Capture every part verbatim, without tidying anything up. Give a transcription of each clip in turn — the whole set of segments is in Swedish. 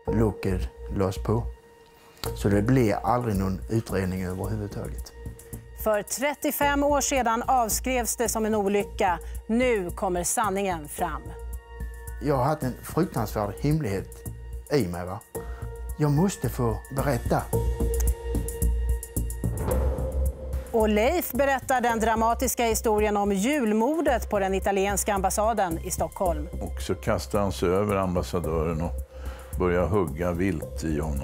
locket lades på. Så det blev aldrig någon utredning överhuvudtaget. För trettiofem år sedan avskrevs det som en olycka. Nu kommer sanningen fram. Jag har haft en fruktansvärd hemlighet i mig. Va? Jag måste få berätta. Och Leif berättar den dramatiska historien om julmordet på den italienska ambassaden i Stockholm. Och så kastar han sig över ambassadören och börjar hugga vilt i honom.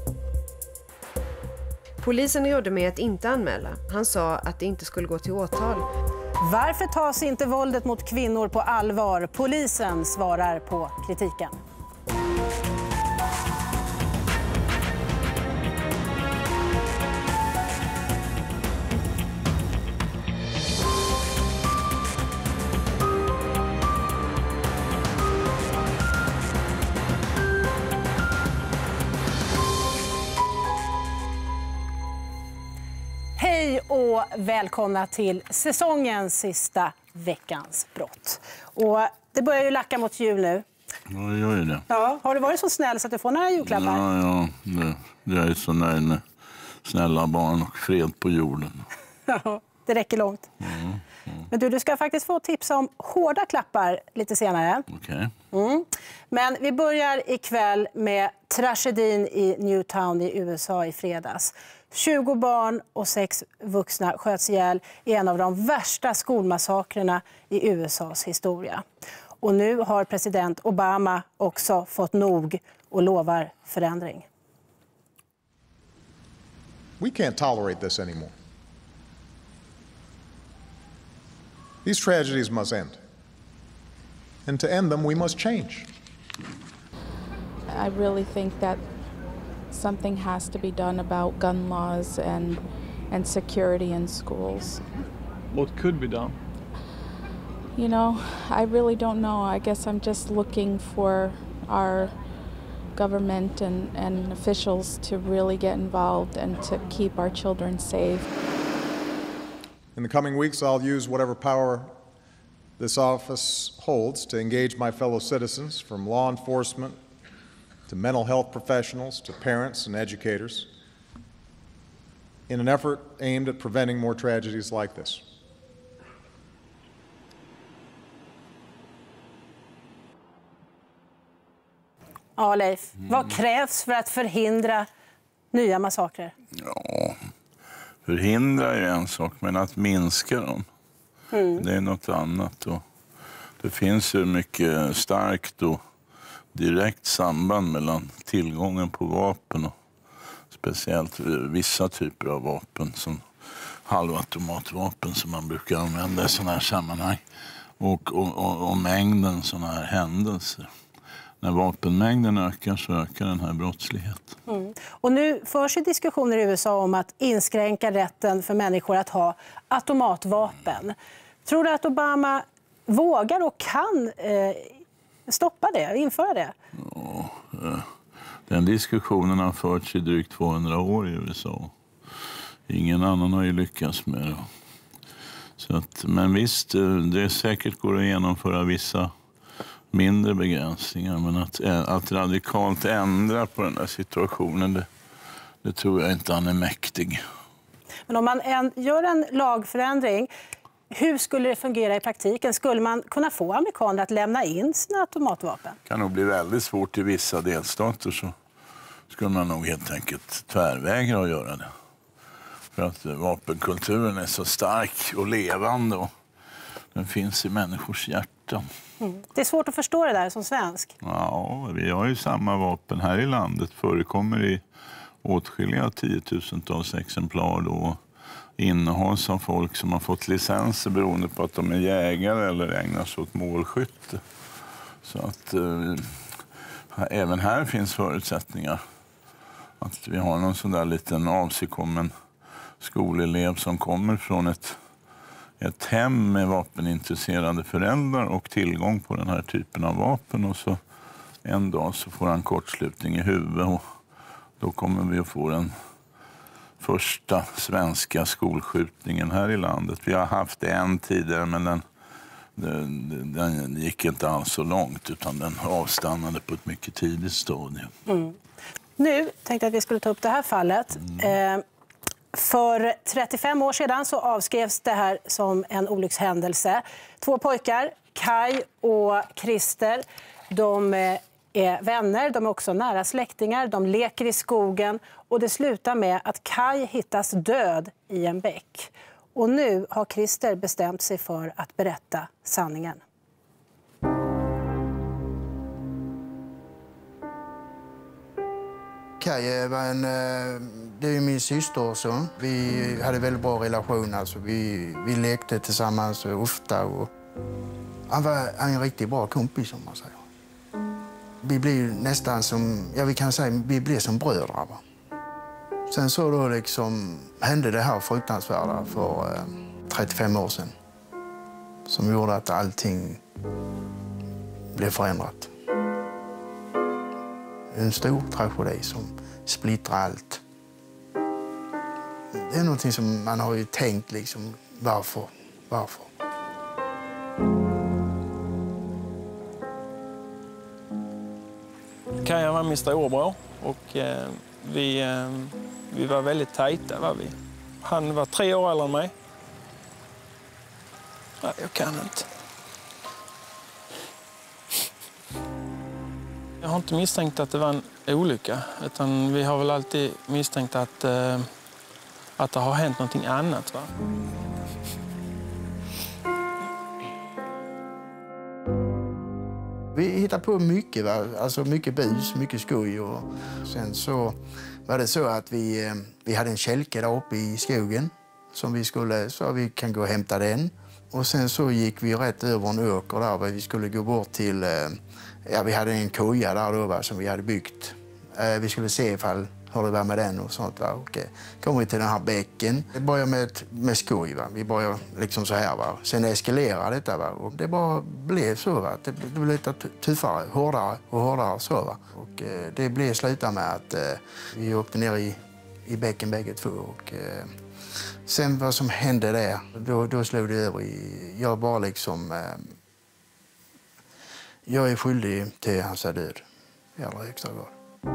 Polisen rådde med att inte anmäla. Han sa att det inte skulle gå till åtal. Varför tas inte våldet mot kvinnor på allvar? Polisen svarar på kritiken. Hej och välkomna till säsongens sista veckans brott. Och det börjar ju lacka mot jul nu. Ja, jag gör det. Ja, har du varit så snäll så att du får några julklappar? Ja, ja det, det är så nöjd med snälla barn och fred på jorden. Ja, det räcker långt. Mm, mm. Men du, du ska faktiskt få tipsa om hårda klappar lite senare. Okej. Okay. Mm. Men vi börjar ikväll med tragedin i Newtown i U S A i fredags. tjugo barn och sex vuxna sköts ihjäl i en av de värsta skolmassakrerna i U S As historia. Och nu har president Obama också fått nog och lovar förändring. We can't tolerate this anymore. These tragedies must end. And to end them, we must change. I really think that something has to be done about gun laws and and security in schools. What could be done? You know, I really don't know. I guess I'm just looking for our government and, and officials to really get involved and to keep our children safe. In the coming weeks, I'll use whatever power this office holds to engage my fellow citizens, from law enforcement to mental health professionals, to parents and educators, in an effort aimed at preventing more tragedies like this. Ja, Leif, mm. vad krävs för att förhindra nya massakrer? Ja, förhindra är en sak, men att minska dem, mm. det är något annat. Och det finns ju mycket starkt och direkt samband mellan tillgången på vapen och speciellt vissa typer av vapen som halvautomatvapen som man brukar använda i sådana här sammanhang och, och, och, och mängden sådana här händelser. När vapenmängden ökar så ökar den här brottsligheten. Mm. Och nu förs ju diskussioner i U S A om att inskränka rätten för människor att ha automatvapen. Mm. Tror du att Obama vågar och kan eh, stoppa det, införa det? Ja, den diskussionen har förts i drygt tvåhundra år i U S A. Ingen annan har ju lyckats med det. Så att, men visst, det säkert går att genomföra vissa mindre begränsningar, men att, att radikalt ändra på den här situationen, det, det tror jag inte han är mäktig. Men om man en, gör en lagförändring, hur skulle det fungera i praktiken? Skulle man kunna få amerikaner att lämna in sina automatvapen? Det kan nog bli väldigt svårt i vissa delstater, så skulle man nog helt enkelt tvärvägra att göra det. För att vapenkulturen är så stark och levande och den finns i människors hjärtan. Mm. Det är svårt att förstå det där som svensk. Ja, vi har ju samma vapen här i landet. Förekommer i åtskilliga tiotusentals exemplar då. Innehålls av folk som har fått licenser beroende på att de är jägare eller ägnar sig åt målskytte. Så att eh, även här finns förutsättningar att vi har någon sån där liten avsigkommen skolelev som kommer från ett, ett hem med vapenintresserade föräldrar och tillgång på den här typen av vapen, och så en dag så får han kortslutning i huvudet och då kommer vi att få den första svenska skolskjutningen här i landet. Vi har haft en tidigare, men den Den, den gick inte alls så långt utan den avstannade på ett mycket tidigt stadium. Mm. Nu tänkte jag att vi skulle ta upp det här fallet. Mm. Eh, för trettiofem år sedan så avskrevs det här som en olyckshändelse. Två pojkar, Kai och Christer, de är vänner, de är också nära släktingar, de leker i skogen och det slutar med att Kai hittas död i en bäck. Och nu har Christer bestämt sig för att berätta sanningen. Kai var en, det är min syster och så. Vi hade väldigt bra relation. Alltså. Vi, vi lekte tillsammans ofta. Och han var en riktigt bra kompis, som man säger. Vi blev nästan som, ja vi kan säga, vi blev som bröder. Va? Sen så då liksom hände det här fruktansvärda för eh, trettiofem år sedan. Som gjorde att allting blev förändrat. En stor tragedi som splittrar allt. Det är någonting som man har ju tänkt liksom, varför, varför? Kaja var min storebror och eh, vi, eh, vi var väldigt tajta. Var vi. Han var tre år äldre än mig. Nej, jag kan inte. Jag har inte misstänkt att det var en olycka, utan vi har väl alltid misstänkt att, eh, att det har hänt någonting annat. Va? Vi hittade på mycket, va? Alltså mycket bus, mycket skoj. Och sen så var det så att vi, vi hade en kälke där uppe i skogen som vi skulle, så vi kan gå och hämta den. Och sen så gick vi rätt över en åker där, vi skulle gå bort till, ja vi hade en koja där då, va, som vi hade byggt. Vi skulle se ifall hur det var med den och sånt. Va? Och kom vi till den här bäcken. Det började med, med skoj, va? Vi började liksom så här. Va? Sen eskalerade detta, va? Och det bara blev så. Va? Det, det blev lite tuffare, hårdare och hårdare så. Va? Och eh, det blev sluta med att eh, vi åkte ner i, i bäcken bägge två. Och, eh, sen vad som hände där, då, då slog det över i, jag bara liksom, eh, jag är skyldig till hans död i allra högsta grad.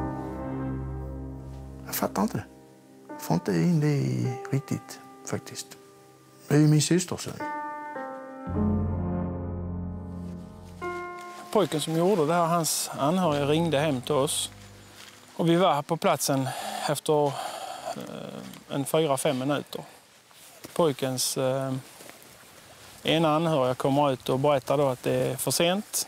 Jag fattar inte. Jag får inte in det i riktigt, faktiskt. Det är ju min systers son. Pojken som gjorde det här, hans anhöriga ringde hem till oss. Och vi var här på platsen efter eh, en fyra, fem minuter. Pojkens eh, ena anhöriga kommer ut och berättar då att det är för sent.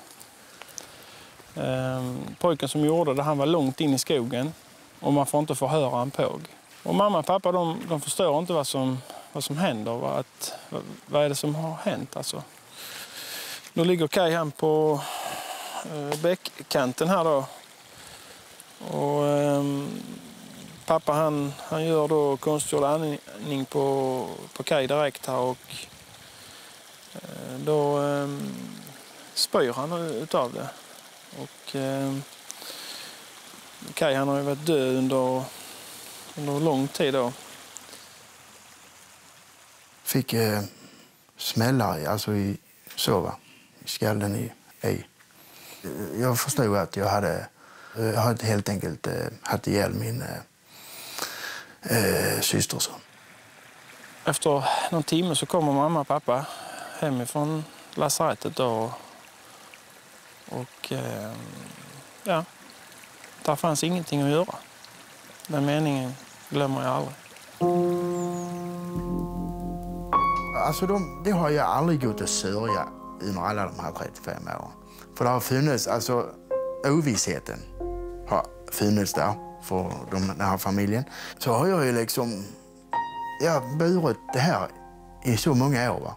Eh, pojken som gjorde det, han var långt in i skogen. Och man får inte förhöra en påg. Och mamma och pappa de, de förstår inte vad som, vad som händer. Vad, att, vad, vad är det som har hänt? Alltså. Då ligger Kai han på eh, bäckkanten här då. Och eh, pappa han, han gör då konstgjord andning på, på Kai direkt här. Och eh, då eh, spyr han utav det. Och... Eh, Kai han har ju varit död under, under lång tid då. Fick eh, smällar alltså i sova, i skallen i ej. Jag förstod att jag hade, jag hade helt enkelt eh, haft ihjäl min eh, eh, systerson. Efter någon timme så kommer mamma och pappa hemifrån lasarettet då. Och eh, ja. Där fanns ingenting att göra. Den meningen glömmer jag aldrig. Alltså de, det har jag aldrig gått att sörja under alla de här trettiofem åren. För det har funnits, alltså ovissheten har funnits där för de, den här familjen. Så har jag ju liksom, jag har burit det här i så många år. Va?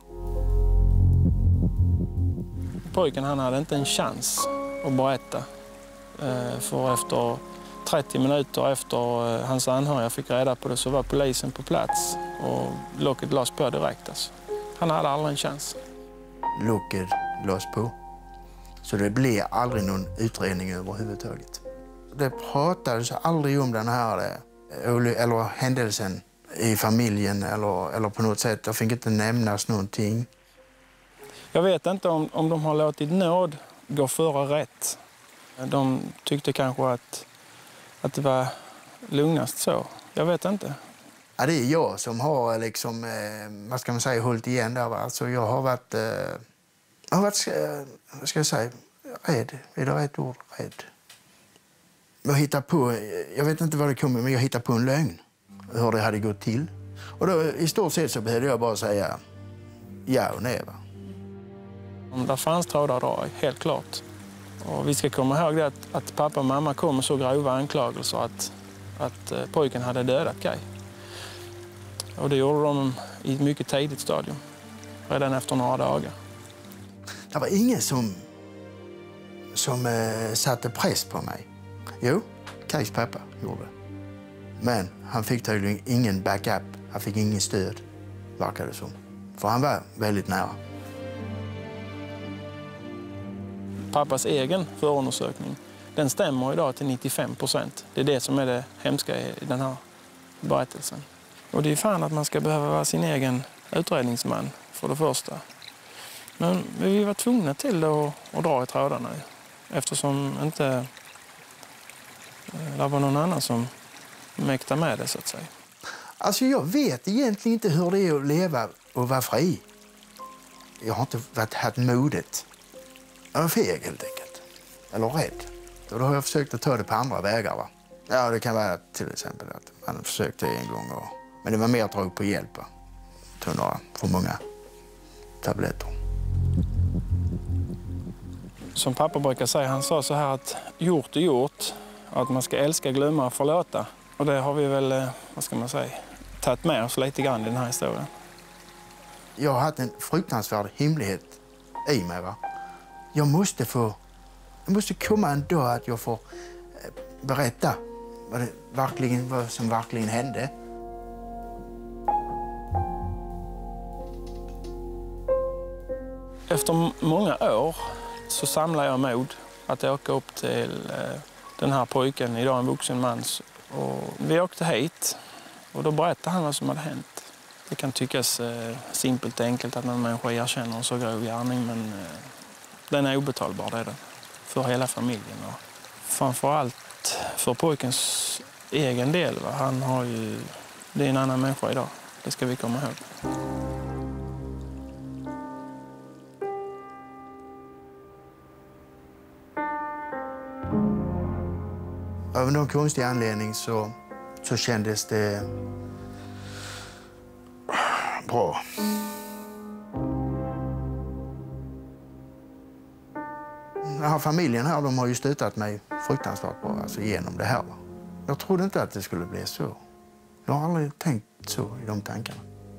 Pojken han hade inte en chans att berätta. För efter trettio minuter efter hans anhöriga fick reda på det så var polisen på plats och locket lades på direkt. Alltså. Han hade aldrig en chans. Locket lades på. Så det blev aldrig någon utredning överhuvudtaget. Det pratades aldrig om den här eller händelsen i familjen eller, eller på något sätt. Det fick inte nämnas någonting. Jag vet inte om, om de har låtit nåd gå före rätt. De tyckte kanske att, att det var lugnast så. Jag vet inte. Ja, det är jag som har liksom, eh, vad ska man säga, hållit igen där. Va? Alltså, jag har varit, eh, jag har varit eh, vad ska jag säga, rädd. Är det rätt ord? Rädd. Jag hittar på, jag vet inte vad det kommer, men jag hittar på en lögn. Hur det hade gått till. Och då, i stort sett så behövde jag bara säga ja och nej. Va? Där fanns trådar att dra, helt klart. Och vi ska komma ihåg det att, att pappa och mamma kom med så grova anklagelser att, att eh, pojken hade dödat Kaj. Och det gjorde de i ett mycket tidigt stadium, redan efter några dagar. Det var ingen som, som eh, satte press på mig. Jo, Kajs pappa gjorde det. Men han fick tydligen ingen backup, han fick ingen stöd, verkar det som. För han var väldigt nära. Pappas egen förundersökning, den stämmer idag till nittiofem procent. Det är det som är det hemska i den här berättelsen. Och det är fan att man ska behöva vara sin egen utredningsman för det första. Men vi var tvungna till det och, och dra i trådarna eftersom inte det var någon annan som mäktade med det, så att säga. Alltså jag vet egentligen inte hur det är att leva och vara fri. Jag har inte varit, haft modet. Jag var feg helt enkelt. Eller rädd. Och då har jag försökt att ta det på andra vägar. Va? Ja, det kan vara till exempel att man försökte en gång. Och, men det var mer drog på hjälp. Va? Tog några för många tabletter. Som pappa brukar säga, han sa så här att gjort är gjort. Att man ska älska, glömma och förlåta. Och det har vi väl, vad ska man säga, tagit med oss lite grann i den här historien. Jag har haft en fruktansvärd hemlighet i mig. Va? Jag måste få, jag måste komma en dag att jag får berätta vad, det verkligen, vad som verkligen hände. Efter många år så samlar jag mod att åka upp till den här pojken, idag en vuxen man. Och vi åkte hit och då berättade han vad som hade hänt. Det kan tyckas eh, simpelt och enkelt att någon människa erkänner en så grov gärning, men eh, den är obetalbar, det är den. För hela familjen och framförallt för pojkens egen del. Va? Han har ju, det är en annan människa idag, det ska vi komma ihåg. Av någon konstig anledning så, så kändes det bra. Den här familjen här, de har ju stöttat mig fruktansvärt bra, alltså genom det här. Jag trodde inte att det skulle bli så. Jag har aldrig tänkt så i de tankarna.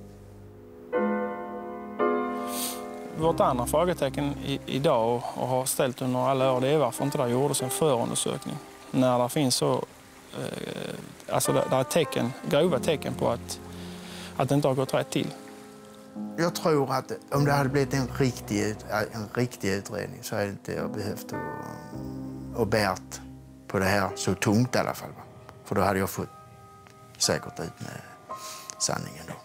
Vårt andra frågetecken i, idag och har ställt under alla år, det är varför inte det gjordes en förundersökning. När det finns så, eh, alltså det, det är tecken, grova tecken på att, att det inte har gått rätt till. Jag tror att om det hade blivit en riktig, en riktig utredning så hade inte jag behövt att, att bärt på det här så tungt i alla fall. Va? För då hade jag fått säkert ut med sanningen då.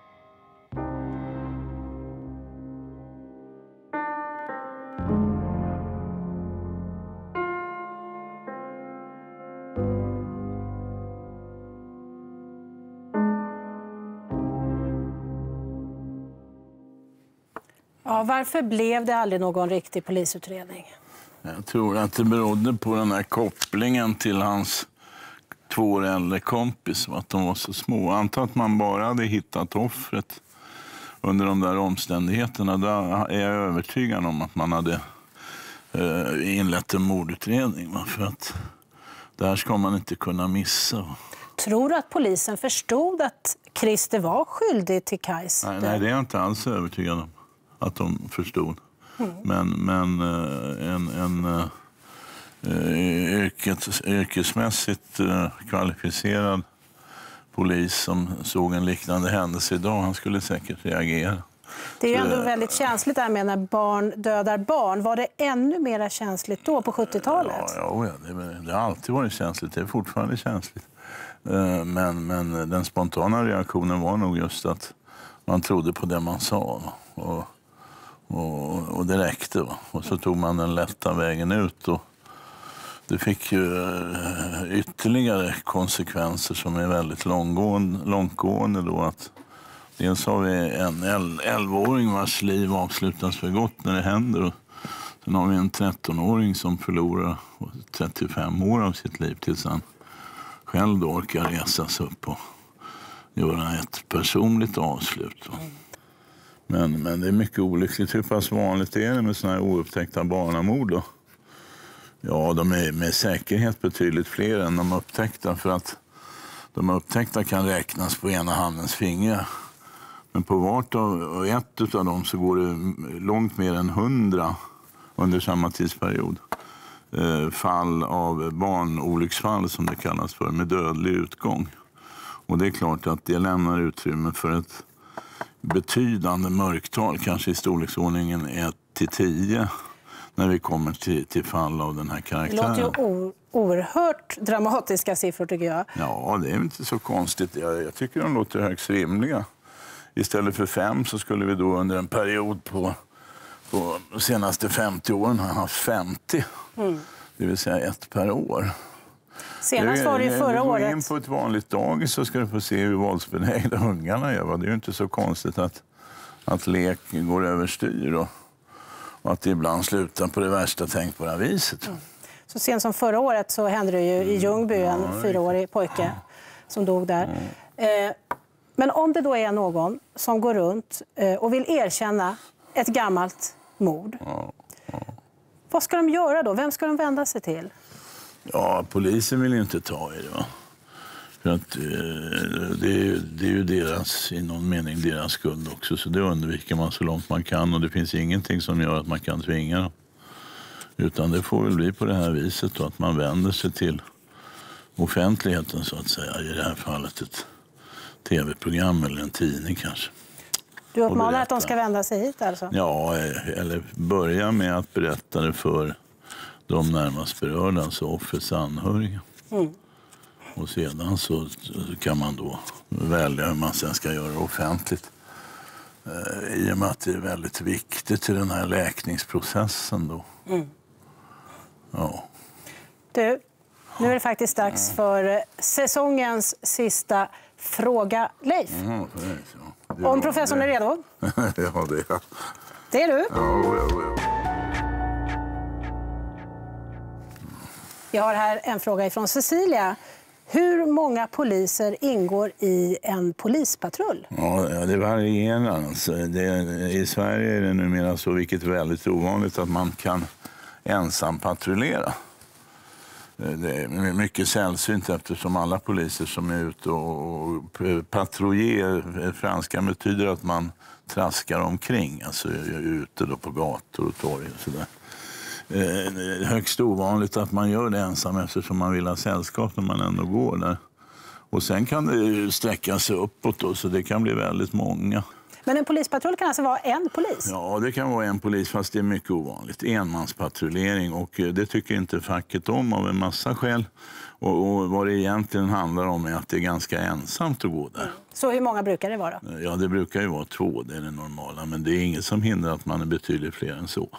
Ja, varför blev det aldrig någon riktig polisutredning? Jag tror att det berodde på den här kopplingen till hans två år äldre kompis, att de var så små. Antar att man bara hade hittat offret under de där omständigheterna. Där är jag övertygad om att man hade eh, inlett en mordutredning. För att där ska man inte kunna missa. Tror du att polisen förstod att Christer var skyldig till Kajs? Nej, nej, det är jag inte alls övertygad om att de förstod. Mm. Men, men en, en yrkes, yrkesmässigt kvalificerad polis som såg en liknande händelse idag, han skulle säkert reagera. Det är ju ändå väldigt känsligt där med när barn dödar barn. Var det ännu mer känsligt då på sjuttiotalet? Ja, ja det, det har alltid varit känsligt. Det är fortfarande känsligt. Men, men den spontana reaktionen var nog just att man trodde på det man sa. Och, Och, och det räckte. Va? Och så tog man den lätta vägen ut. Och det fick ju ytterligare konsekvenser som är väldigt långgående, långtgående. Då, att dels har vi en elvaåring vars liv avslutas för gott när det händer. Och sen har vi en trettonåring som förlorar trettiofem år av sitt liv tills han själv då orkar resa sig upp och göra ett personligt avslut. Men, men det är mycket olyckligt. Hur pass vanligt är det med såna här oupptäckta barnamord då? Ja, de är med säkerhet betydligt fler än de upptäckta, för att de upptäckta kan räknas på ena handens finger. Men på vart och ett av dem så går det långt mer än hundra under samma tidsperiod. Eh, fall av barnolycksfall som det kallas för, med dödlig utgång. Och det är klart att det lämnar utrymme för ett betydande mörktal, kanske i storleksordningen ett till tio, när vi kommer till, till fall av den här karaktären. Det låter ju oerhört dramatiska siffror, tycker jag. Ja, det är inte så konstigt. Jag, jag tycker de låter högst rimliga. Istället för fem så skulle vi då under en period på, på de senaste femtio åren ha haft femtio. Mm. Det vill säga ett per år. Senast var det ju förra året. Går in på ett vanligt dagis så ska du få se hur våldsbenägna ungarna är. Det är ju inte så konstigt att, att lek går överstyr och, och att det ibland slutar på det värsta tänkbara viset. Mm. Så sent som förra året så hände det ju i Ljungby, en ja, fyraårig pojke som dog där. Mm. Eh, men om det då är någon som går runt eh, och vill erkänna ett gammalt mord, ja, ja. vad ska de göra då? Vem ska de vända sig till? Ja, polisen vill ju inte ta i det, va? För att eh, det, är, det är ju deras, i någon mening deras skuld också, så det undviker man så långt man kan, och det finns ingenting som gör att man kan tvinga dem. Utan det får väl bli på det här viset då, att man vänder sig till offentligheten så att säga, i det här fallet ett tv-program eller en tidning kanske. Du uppmanar att de ska vända sig hit alltså? Ja, eller börja med att berätta det för de närmast berörda, alltså offrets anhöriga. Mm. Och sedan så kan man då välja hur man sen ska göra offentligt. Eh, I och med att det är väldigt viktigt i den här läkningsprocessen då. Mm. Ja. Du, nu är det faktiskt dags för säsongens sista fråga, Leif. Mm, det, Om professorn det. är redo? Ja, det är jag. Det är du? Ja, ja, ja. Jag har här en fråga ifrån Cecilia. Hur många poliser ingår i en polispatrull? Ja, det varierar. Alltså. Det, i Sverige är det numera så, vilket är väldigt ovanligt, att man kan ensam patrullera. Det är mycket sällsynt eftersom alla poliser som är ute och patrullerar, franska betyder att man traskar omkring, alltså ute då på gator och torg och sådär. Det är högst ovanligt att man gör det ensam eftersom man vill ha sällskap när man ändå går där. Och sen kan det sträcka sig uppåt då, så det kan bli väldigt många. Men en polispatrull kan alltså vara en polis? Ja, det kan vara en polis, fast det är mycket ovanligt. Enmanspatrullering, och det tycker inte facket om av en massa skäl. Och, och vad det egentligen handlar om är att det är ganska ensamt att gå där. Mm. Så hur många brukar det vara? Ja, det brukar ju vara två, det är det normala. Men det är inget som hindrar att man är betydligt fler än så.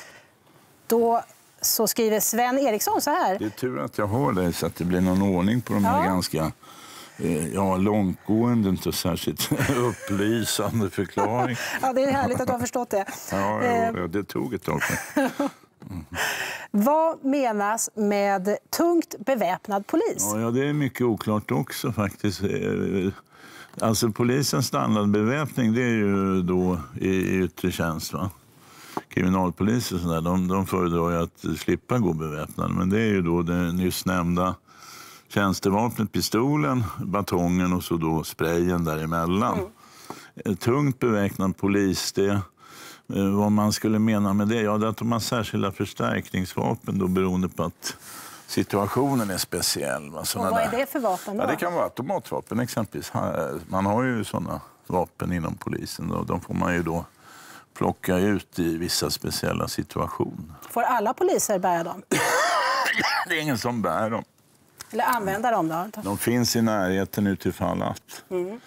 Då så skriver Sven Eriksson så här. Det är tur att jag har det så att det blir någon ordning på de här ja. ganska eh, ja, långtgående, inte särskilt upplysande förklaring. Ja, det är härligt att du har förstått det. Ja, ja, ja det tog ett tag. Mm. Vad menas med tungt beväpnad polis? Ja, ja, det är mycket oklart också faktiskt. Alltså polisens standardbeväpning, det är ju då i, i yttre tjänst, va? Kriminalpoliser och sådär, de, de föredrar ju att slippa gå beväpnade. Men det är ju då det nyss nämnda tjänstevapnet, pistolen, batongen och så då sprayen däremellan. Mm. Tungt beväpnad polis, det, vad man skulle mena med det, ja, det är att de har särskilda förstärkningsvapen då, beroende på att situationen är speciell. Va? Och vad är det för vapen då? Ja, det kan vara automatvapen exempelvis. Man har ju sådana vapen inom polisen och de får man ju då plocka ut i vissa speciella situationer. Får alla poliser bära dem? Det är ingen som bär dem. Eller använda dem då? De finns i närheten utifall att. Mm.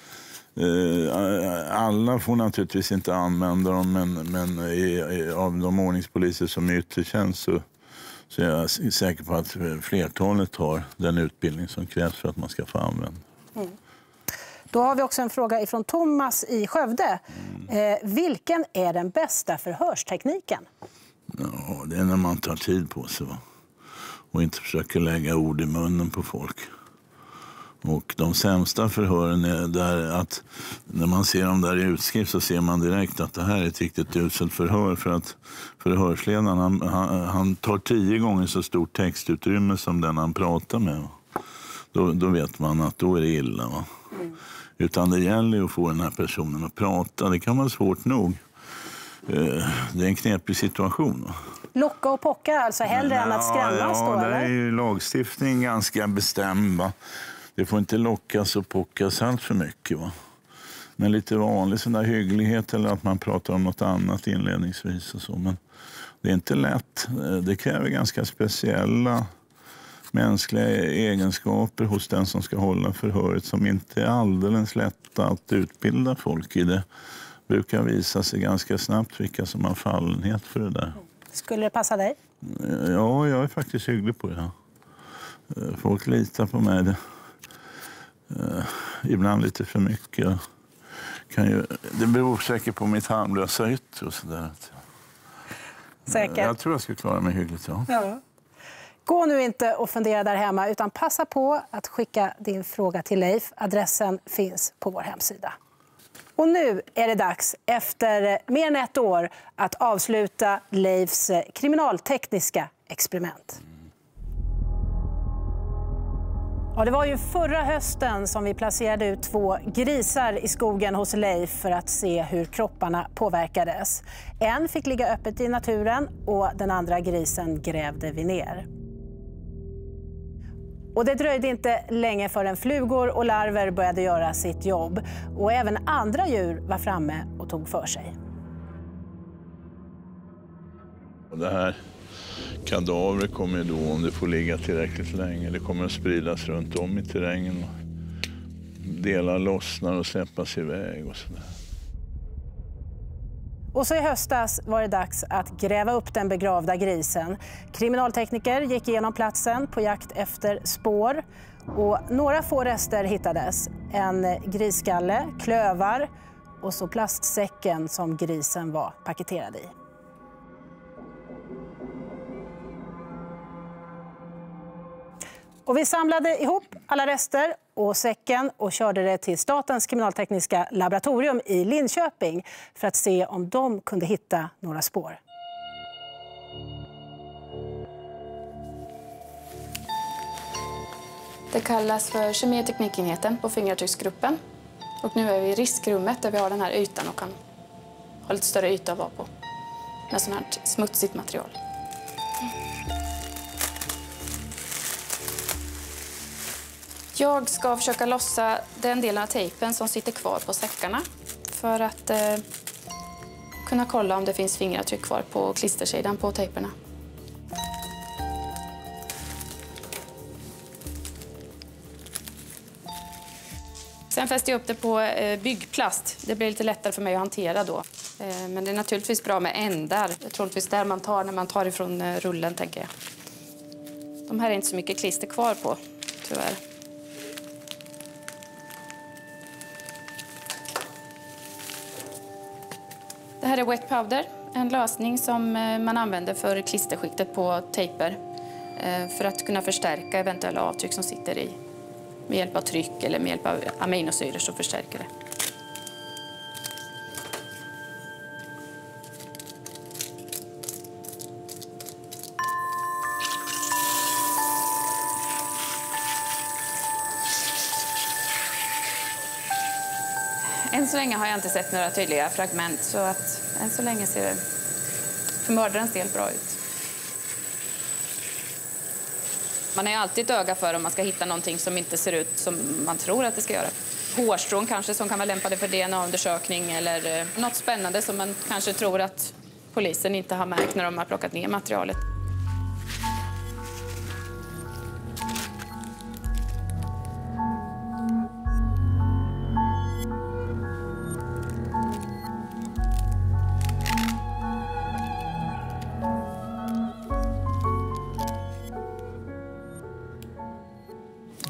Alla får naturligtvis inte använda dem, men, men av de ordningspoliser som är yttre tjänst så, så är jag säker på att flertalet har den utbildning som krävs för att man ska få använda. Mm. Då har vi också en fråga ifrån Thomas i Skövde. Mm. Eh, vilken är den bästa förhörstekniken? Ja, det är när man tar tid på sig, va? Och inte försöker lägga ord i munnen på folk. Och de sämsta förhören är där att när man ser dem där i utskrift så ser man direkt att det här är ett riktigt uselt förhör, för att förhörsledaren han, han, han tar tio gånger så stort textutrymme som den han pratar med. Då, då vet man att då är det illa, va? Mm. Utan det gäller att få den här personen att prata. Det kan vara svårt nog. Det är en knepig situation, va? Locka och pocka alltså hellre ja, än att skrämmas ja, då, det eller? är ju lagstiftning ganska bestämd, va? Det får inte lockas och pockas allt för mycket, va? Men lite vanlig sån där hygglighet eller att man pratar om något annat inledningsvis och så. Men det är inte lätt. Det kräver ganska speciella mänskliga egenskaper hos den som ska hålla förhöret som inte är alldeles lätta att utbilda folk i. Det brukar visa sig ganska snabbt vilka som har fallenhet för det där. Skulle det passa dig? Ja, jag är faktiskt hygglig på det. Folk litar på mig. Det, uh, ibland lite för mycket. Kan ju, det beror säkert på mitt harmlösa yttre och sådär. Säkert. Jag tror jag ska klara mig hyggligt, ja. Ja. Gå nu inte och fundera där hemma, utan passa på att skicka din fråga till Leif. Adressen finns på vår hemsida. Och nu är det dags, efter mer än ett år, att avsluta Leifs kriminaltekniska experiment. Ja, det var ju förra hösten som vi placerade ut två grisar i skogen hos Leif för att se hur kropparna påverkades. En fick ligga öppet i naturen och den andra grisen grävde vi ner. Och det dröjde inte länge förrän flugor och larver började göra sitt jobb. Och även andra djur var framme och tog för sig. Det här kadavret kommer då, om det får ligga tillräckligt länge, det kommer att spridas runt om i terrängen. Delar lossnar och släppas iväg och sådär. Och så i höstas var det dags att gräva upp den begravda grisen. Kriminaltekniker gick igenom platsen på jakt efter spår. Och några få rester hittades. En grisskalle, klövar och så plastsäcken som grisen var paketerad i. Och vi samlade ihop alla rester och säcken och körde det till Statens kriminaltekniska laboratorium i Linköping för att se om de kunde hitta några spår. Det kallas för kemi- och teknikenheten på fingeravtrycksgruppen. Och nu är vi i riskrummet där vi har den här ytan och kan ha lite större yta att vara på med sånt här smutsigt material. Jag ska försöka lossa den delen av tejpen som sitter kvar på säckarna för att eh, kunna kolla om det finns fingeravtryck kvar på klistersidan på tejperna. Sen fäster jag upp det på eh, byggplast. Det blir lite lättare för mig att hantera då. Eh, men det är naturligtvis bra med ändar. Det är troligtvis där man tar när man tar ifrån eh, rullen, tänker jag. De här är inte så mycket klister kvar på, tyvärr. Det här är wet powder, en lösning som man använder för klisterskiktet på tejper för att kunna förstärka eventuella avtryck som sitter i. Med hjälp av tryck eller med hjälp av aminosyror så förstärker det. Än så länge har jag inte sett några tydliga fragment, så att än så länge ser det för mördarens del bra ut. Man har ju alltid ett öga för om man ska hitta någonting som inte ser ut som man tror att det ska göra. Hårstrån kanske som kan vara lämpade för D N A-undersökning eller något spännande som man kanske tror att polisen inte har märkt när de har plockat ner materialet.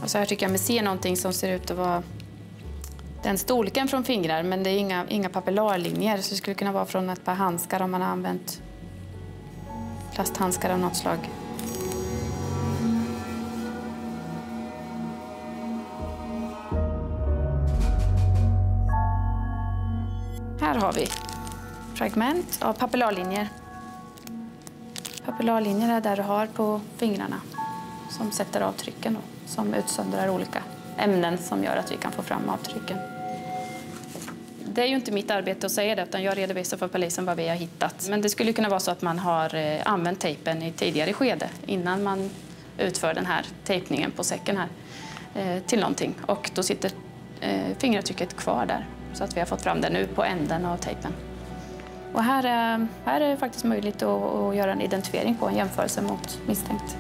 Och så här tycker jag mig se någonting som ser ut att vara den storleken från fingrar, men det är inga, inga papillarlinjer, så det skulle kunna vara från ett par handskar om man har använt plasthandskar av något slag. Här har vi fragment av papillarlinjer. Papillarlinjer är där du har på fingrarna som sätter avtrycken och som utsöndrar olika ämnen som gör att vi kan få fram avtrycken. Det är ju inte mitt arbete att säga det, utan jag redovisar för polisen vad vi har hittat. Men det skulle kunna vara så att man har använt tejpen i tidigare skede innan man utför den här tejpningen på säcken här till någonting. Och då sitter fingeravtrycket kvar där, så att vi har fått fram det nu på änden av tejpen. Och här är, här är det faktiskt möjligt att, att göra en identifiering på en jämförelse mot misstänkt.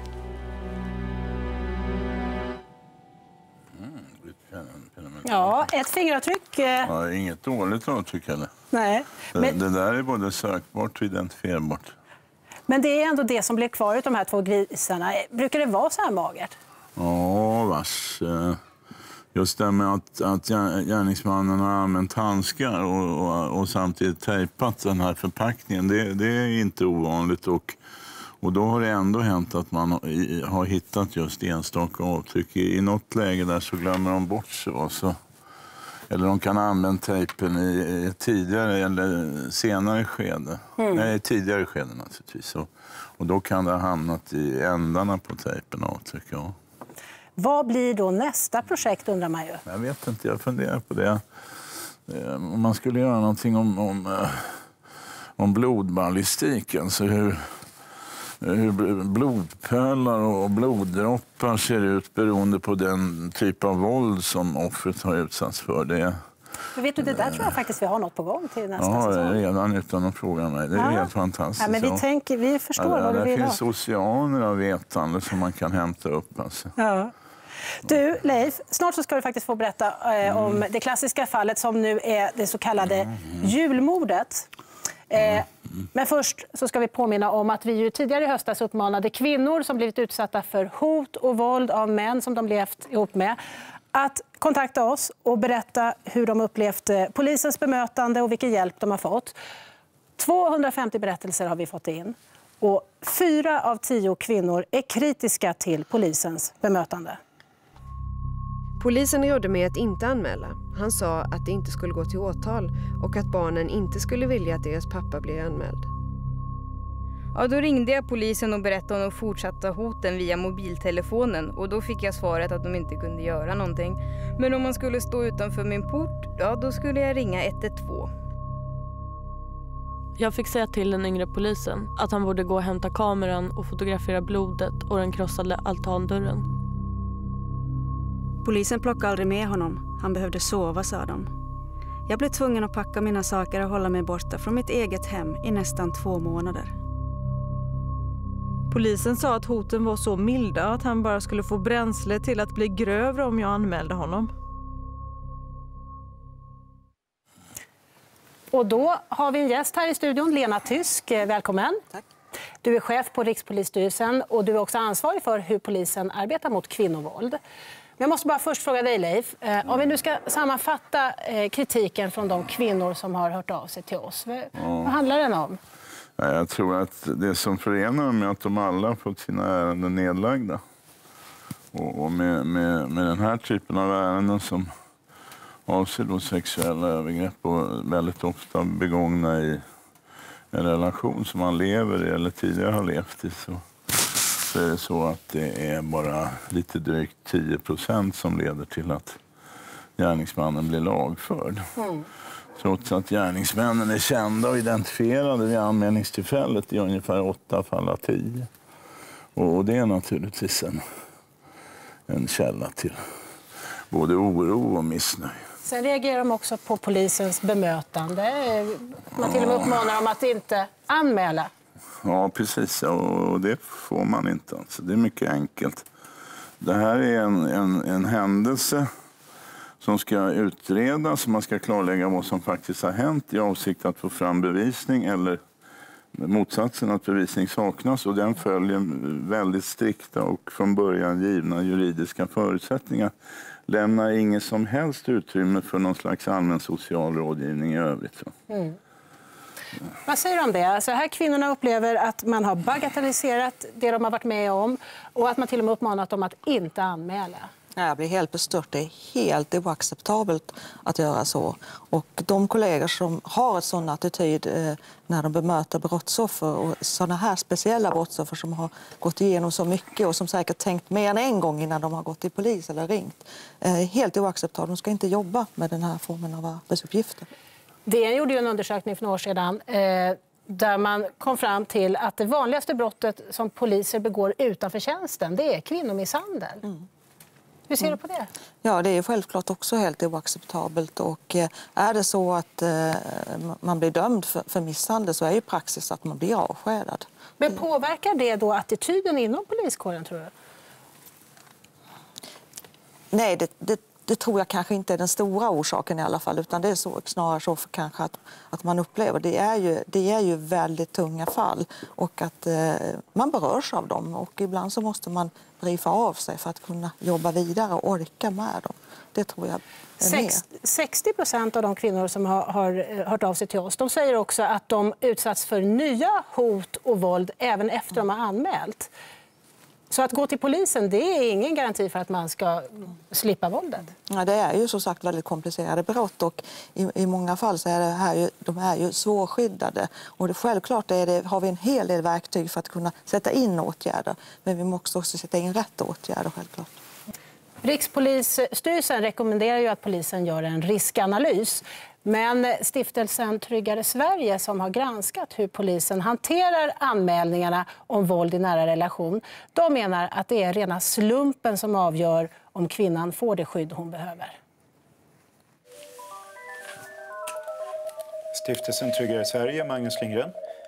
Ja, ett fingeravtryck. Ja, inget dåligt avtryck heller. Nej. Det, Men, det där är både sökbart och identifierbart. men det är ändå det som blir kvar av de här två grisarna. Brukar det vara så här magert? Ja, vars. Just det med att, att gärningsmannen har använt handskar och, och, och samtidigt tejpat den här förpackningen, det, det är inte ovanligt. Och, och då har det ändå hänt att man har, har hittat just enstaka avtryck. I, I något läge där så glömmer de bort så. så eller de kan ha använt tejpen i, i tidigare eller senare skede. Mm. Nej, tidigare skede naturligtvis. Och, och då kan det ha hamnat i ändarna på tejpen avtryck, ja. Vad blir då nästa projekt, undrar man ju? Jag vet inte, jag funderar på det. Om man skulle göra någonting om, om, om blodballistiken, så hur, hur blodpölar och bloddroppar ser ut beroende på den typ av våld som offret har utsatts för. Det, men vet du, det där tror jag faktiskt vi har något på gång till nästa ja, säsong. Ja, redan utan att fråga mig. Det är ja. helt fantastiskt. Ja, men vi, tänker, vi förstår ja, vad du det vill ha. Det finns oceaner av vetande som man kan hämta upp. Alltså. Ja. Du, Leif, snart så ska du faktiskt få berätta eh, mm. om det klassiska fallet som nu är det så kallade mm. julmordet. Eh, mm. Men först så ska vi påminna om att vi ju tidigare i höstas uppmanade kvinnor som blivit utsatta för hot och våld av män som de levt ihop med att kontakta oss och berätta hur de upplevt polisens bemötande och vilken hjälp de har fått. tvåhundrafemtio berättelser har vi fått in. Och fyra av tio kvinnor är kritiska till polisens bemötande. Polisen rådde mig att inte anmäla. Han sa att det inte skulle gå till åtal och att barnen inte skulle vilja att deras pappa blir anmäld. Ja, då ringde jag polisen och berättade om de fortsatta hoten via mobiltelefonen, och då fick jag svaret att de inte kunde göra någonting. Men om man skulle stå utanför min port, ja, då skulle jag ringa ett ett två. Jag fick säga till den yngre polisen att han borde gå och hämta kameran och fotografera blodet och den krossade altandörren. Polisen plockade aldrig med honom. Han behövde sova, sa de. Jag blev tvungen att packa mina saker och hålla mig borta från mitt eget hem i nästan två månader. Polisen sa att hoten var så milda att han bara skulle få bränsle till att bli grövre om jag anmälde honom. Och då har vi en gäst här i studion, Lena Tysk. Välkommen. Tack. Du är chef på Rikspolisstyrelsen och du är också ansvarig för hur polisen arbetar mot kvinnovåld. Men jag måste bara först fråga dig, Leif. Eh, om vi nu ska sammanfatta eh, kritiken från de kvinnor som har hört av sig till oss. Vad, ja. vad handlar den om? Jag tror att det som förenar dem är att de alla har fått sina ärenden nedlagda. Och med, med, med den här typen av ärenden som avser då sexuella övergrepp och väldigt ofta begångna i en relation som man lever i eller tidigare har levt i, så, så är det så att det är bara lite drygt tio procent som leder till att gärningsmannen blir lagförd. Mm. Trots att gärningsmännen är kända och identifierade vid anmälningstillfället i ungefär åtta fall av tio. Och det är naturligtvis en, en källa till både oro och missnöje. Sen reagerar de också på polisens bemötande. Man till och med uppmanar dem att inte anmäla. Ja, precis. Och det får man inte. Alltså, det är mycket enkelt. Det här är en, en, en händelse som ska utredas. Man ska klarlägga vad som faktiskt har hänt i avsikt att få fram bevisning eller motsatsen att bevisning saknas, och den följer väldigt strikta och från början givna juridiska förutsättningar. Lämnar inget som helst utrymme för någon slags allmän social rådgivning i övrigt. Så. Mm. Vad säger du om det? Alltså här kvinnorna upplever att man har bagatelliserat det de har varit med om och att man till och med uppmanat dem att inte anmäla. Jag blir helt bestört. Det är helt oacceptabelt att göra så. Och de kollegor som har en sån attityd eh, när de bemöter brottsoffer och såna här speciella brottsoffer som har gått igenom så mycket och som säkert tänkt mer än en gång innan de har gått till polis eller ringt. Eh, helt oacceptabelt. De ska inte jobba med den här formen av arbetsuppgifter. D N gjorde ju en undersökning för några år sedan eh, där man kom fram till att det vanligaste brottet som poliser begår utanför tjänsten, det är kvinnomisshandel. Mm. Hur ser du på det? Ja, det är självklart också helt oacceptabelt. Och är det så att eh, man blir dömd för, för misshandel så är ju praxis att man blir avskedad. Men påverkar det då attityden inom poliskåren, tror du? Nej, det, det, det tror jag kanske inte är den stora orsaken i alla fall. Utan det är så, snarare så för kanske att, att man upplever. Det är ju, det är ju väldigt tunga fall och att eh, man berörs av dem. Och ibland så måste man briefa av sig för att kunna jobba vidare och orka med dem. Det tror jag är mer. sextio procent av de kvinnor som har, har hört av sig till oss, de säger också att de utsatts för nya hot och våld även efter de har anmält. Så att gå till polisen, det är ingen garanti för att man ska slippa våldet. Ja, det är ju så sagt väldigt komplicerade brott och i, i många fall så är det här ju, de är ju svårskyddade. Och det, självklart är det, har vi en hel del verktyg för att kunna sätta in åtgärder. Men vi måste också sätta in rätt åtgärder självklart. Rikspolisstyrelsen rekommenderar ju att polisen gör en riskanalys. Men stiftelsen Tryggare Sverige som har granskat hur polisen hanterar anmälningarna om våld i nära relation, de menar att det är rena slumpen som avgör om kvinnan får det skydd hon behöver. Stiftelsen Tryggare Sverige, Magnus Lindgren.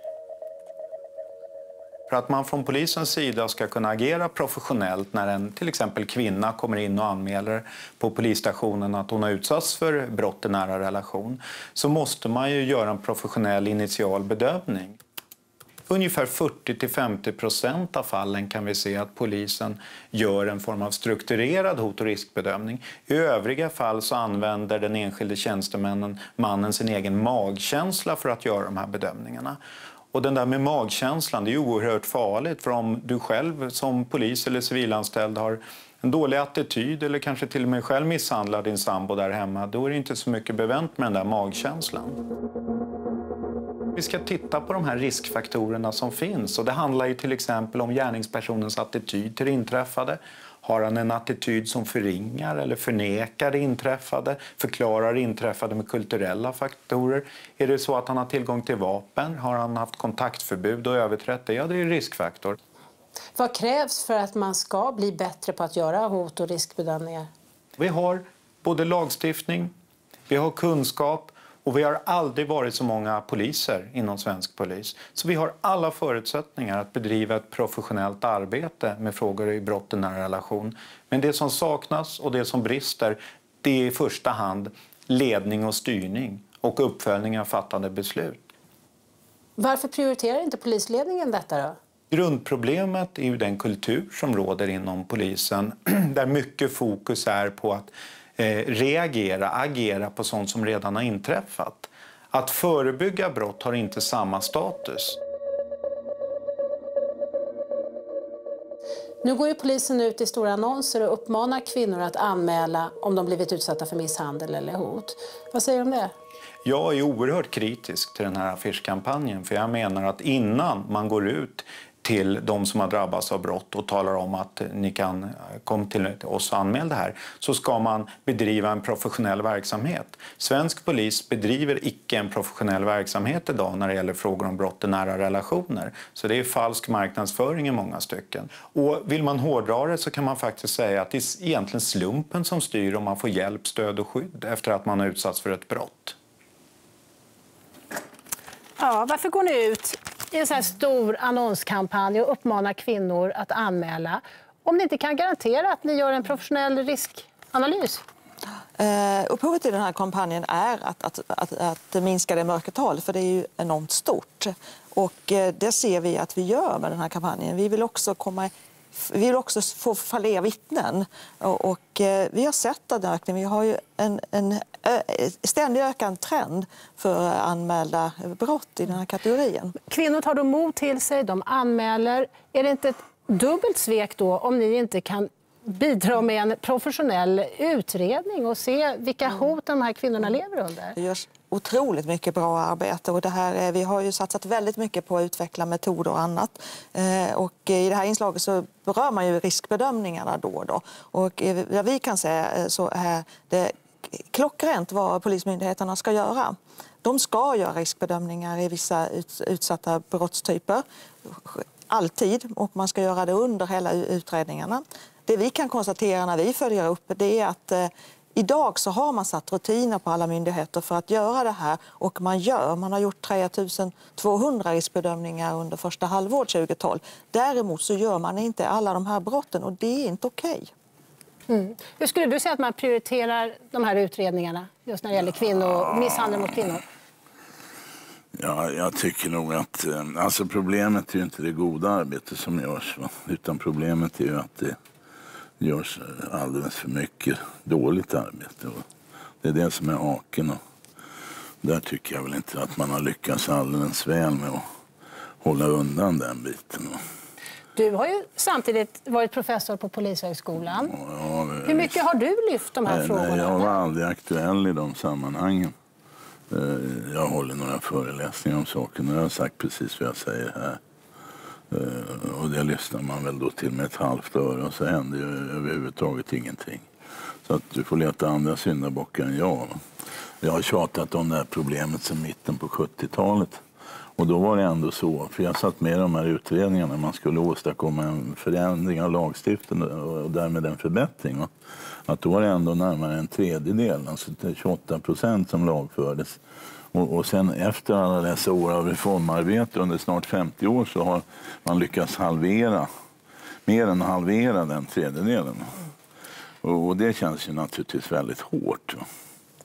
För att man från polisens sida ska kunna agera professionellt när en till exempel kvinna kommer in och anmäler på polisstationen att hon har utsatts för brott i nära relation, så måste man ju göra en professionell initial bedömning. Ungefär fyrtio till femtio procent av fallen kan vi se att polisen gör en form av strukturerad hot- och riskbedömning. I övriga fall så använder den enskilde tjänstemannen mannen sin egen magkänsla för att göra de här bedömningarna. Och den där med magkänslan, det är oerhört farligt, för om du själv som polis eller civilanställd har en dålig attityd eller kanske till och med själv misshandlar din sambo där hemma, då är det inte så mycket bevänt med den där magkänslan. Vi ska titta på de här riskfaktorerna som finns, och det handlar ju till exempel om gärningspersonens attityd till det inträffade. Har han en attityd som förringar eller förnekar det inträffade? Förklarar det inträffade med kulturella faktorer? Är det så att han har tillgång till vapen? Har han haft kontaktförbud och överträtt det? Ja, det är en riskfaktor. Vad krävs för att man ska bli bättre på att göra hot- och riskbedömningar? Vi har både lagstiftning, vi har kunskap och vi har aldrig varit så många poliser inom svensk polis. Så vi har alla förutsättningar att bedriva ett professionellt arbete med frågor i brott i nära relation. Men det som saknas och det som brister, det är i första hand ledning och styrning och uppföljning av fattade beslut. Varför prioriterar inte polisledningen detta då? Grundproblemet är ju den kultur som råder inom polisen där mycket fokus är på att eh, reagera, agera på sånt som redan har inträffat. Att förebygga brott har inte samma status. Nu går ju polisen ut i stora annonser och uppmanar kvinnor att anmäla om de blivit utsatta för misshandel eller hot. Vad säger du om det? Jag är oerhört kritisk till den här affischkampanjen, för jag menar att innan man går ut till de som har drabbats av brott och talar om att ni kan komma till oss och anmäla det här, så ska man bedriva en professionell verksamhet. Svensk polis bedriver icke en professionell verksamhet idag när det gäller frågor om brott i nära relationer. Så det är falsk marknadsföring i många stycken. Och vill man hårdra det så kan man faktiskt säga att det är egentligen slumpen som styr om man får hjälp, stöd och skydd efter att man har utsatts för ett brott. Ja, varför går ni ut i en så här stor annonskampanj och uppmanar kvinnor att anmäla om ni inte kan garantera att ni gör en professionell riskanalys? Eh, upphovet till den här kampanjen är att, att, att, att minska det mörkertal, för det är ju enormt stort. Och eh, det ser vi att vi gör med den här kampanjen. Vi vill också komma Vi vill också få fler vittnen. Och, och eh, vi har sett den ökningen. Vi har ju en, en ö, ständigt ökande trend för anmälda brott i den här kategorin. Kvinnor tar då mod till sig, de anmäler. Är det inte ett dubbelt svek då om ni inte kan bidra med en professionell utredning och se vilka hot de här kvinnorna lever under? Det görs otroligt mycket bra arbete och det här, vi har ju satsat väldigt mycket på att utveckla metoder och annat. Och i det här inslaget så berör man ju riskbedömningarna då och då. Och vad vi kan säga så är det klockrent vad polismyndigheterna ska göra. De ska göra riskbedömningar i vissa utsatta brottstyper. Alltid, och man ska göra det under hela utredningarna. Det vi kan konstatera när vi följer upp det är att eh, idag så har man satt rutiner på alla myndigheter för att göra det här, och man gör, man har gjort tre tusen tvåhundra riskbedömningar under första halvåret tjugohundratolv. Däremot så gör man inte alla de här brotten och det är inte okej. Mm. Hur skulle du säga att man prioriterar de här utredningarna just när det gäller kvinnor, misshandel mot kvinnor? Ja, jag tycker nog att alltså problemet är ju inte det goda arbete som görs, va? Utan problemet är ju att det görs alldeles för mycket dåligt arbete. Va? Det är det som är aken, och där tycker jag väl inte att man har lyckats alldeles väl med att hålla undan den biten. Va? Du har ju samtidigt varit professor på Polishögskolan. Ja, Hur mycket har du lyft de här nej, frågorna? Nej, jag var aldrig aktuell i de sammanhangen. Jag håller några föreläsningar om saken och jag har sagt precis vad jag säger här. Och det lyssnar man väl då till med ett halvt öre och så händer ju överhuvudtaget ingenting. Så att du får leta andra syndabockar än jag. Jag har tjatat om det här problemet sedan mitten på sjuttiotalet. Och då var det ändå så, för jag satt med i de här utredningarna, man skulle åstadkomma en förändring av lagstiftningen och därmed en förbättring. Va? Att då var det ändå närmare en tredjedel, alltså tjugoåtta procent som lagfördes. Och, och sen efter alla dessa år av reformarbete under snart femtio år så har man lyckats halvera, mer än halvera den tredjedelen. Och, och det känns ju naturligtvis väldigt hårt. Va?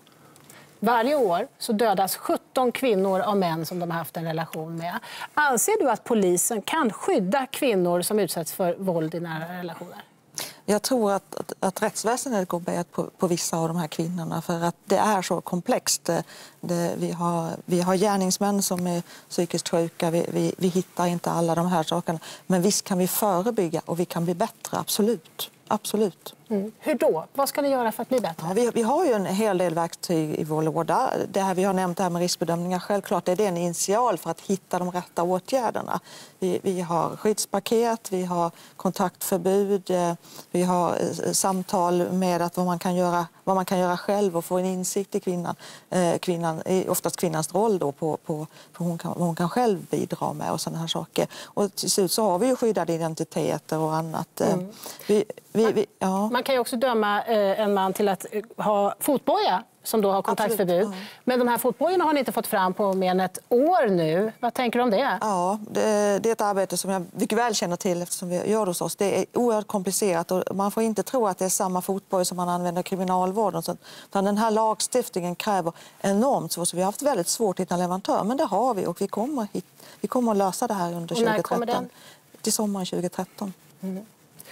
Varje år så dödas sjutton kvinnor av män som de har haft en relation med. Anser du att polisen kan skydda kvinnor som utsätts för våld i nära relationer? Jag tror att, att, att rättsväsendet går bet på, på vissa av de här kvinnorna för att det är så komplext. Det, det, vi, har, vi har gärningsmän som är psykiskt sjuka, vi, vi, vi hittar inte alla de här sakerna. Men visst kan vi förebygga och vi kan bli bättre, absolut. Absolut. Mm. Hur då? Vad ska ni göra för att bli bättre? Ja, vi, vi har ju en hel del verktyg i vår låda. Det här vi har nämnt det här med riskbedömningar, självklart är det en initial för att hitta de rätta åtgärderna. Vi, vi har skyddspaket, vi har kontaktförbud, vi har samtal med att vad man kan göra, vad man kan göra själv och få en insikt i kvinnan, eh, kvinnan oftast kvinnans roll då på, på, på hon kan, hon kan själv bidra med och sådana här saker. Och till slut så har vi ju skyddade identiteter och annat. Mm. Vi, vi, vi, ja. Man kan ju också döma eh, en man till att ha fotboja som då har kontaktförbud. Ja. Men de här fotbojorna har ni inte fått fram på mer än ett år nu. Vad tänker du om det? Ja, det, det är ett arbete som jag mycket väl känner till eftersom vi gör det hos oss. Det är oerhört komplicerat och man får inte tro att det är samma fotboj som man använder i kriminalvården. Så, den här lagstiftningen kräver enormt svårt. Så vi har haft väldigt svårt att hitta en leverantör, men det har vi och vi kommer, hit, vi kommer att lösa det här under och när tjugo tretton. Kommer den? Till sommaren tjugo tretton. Mm.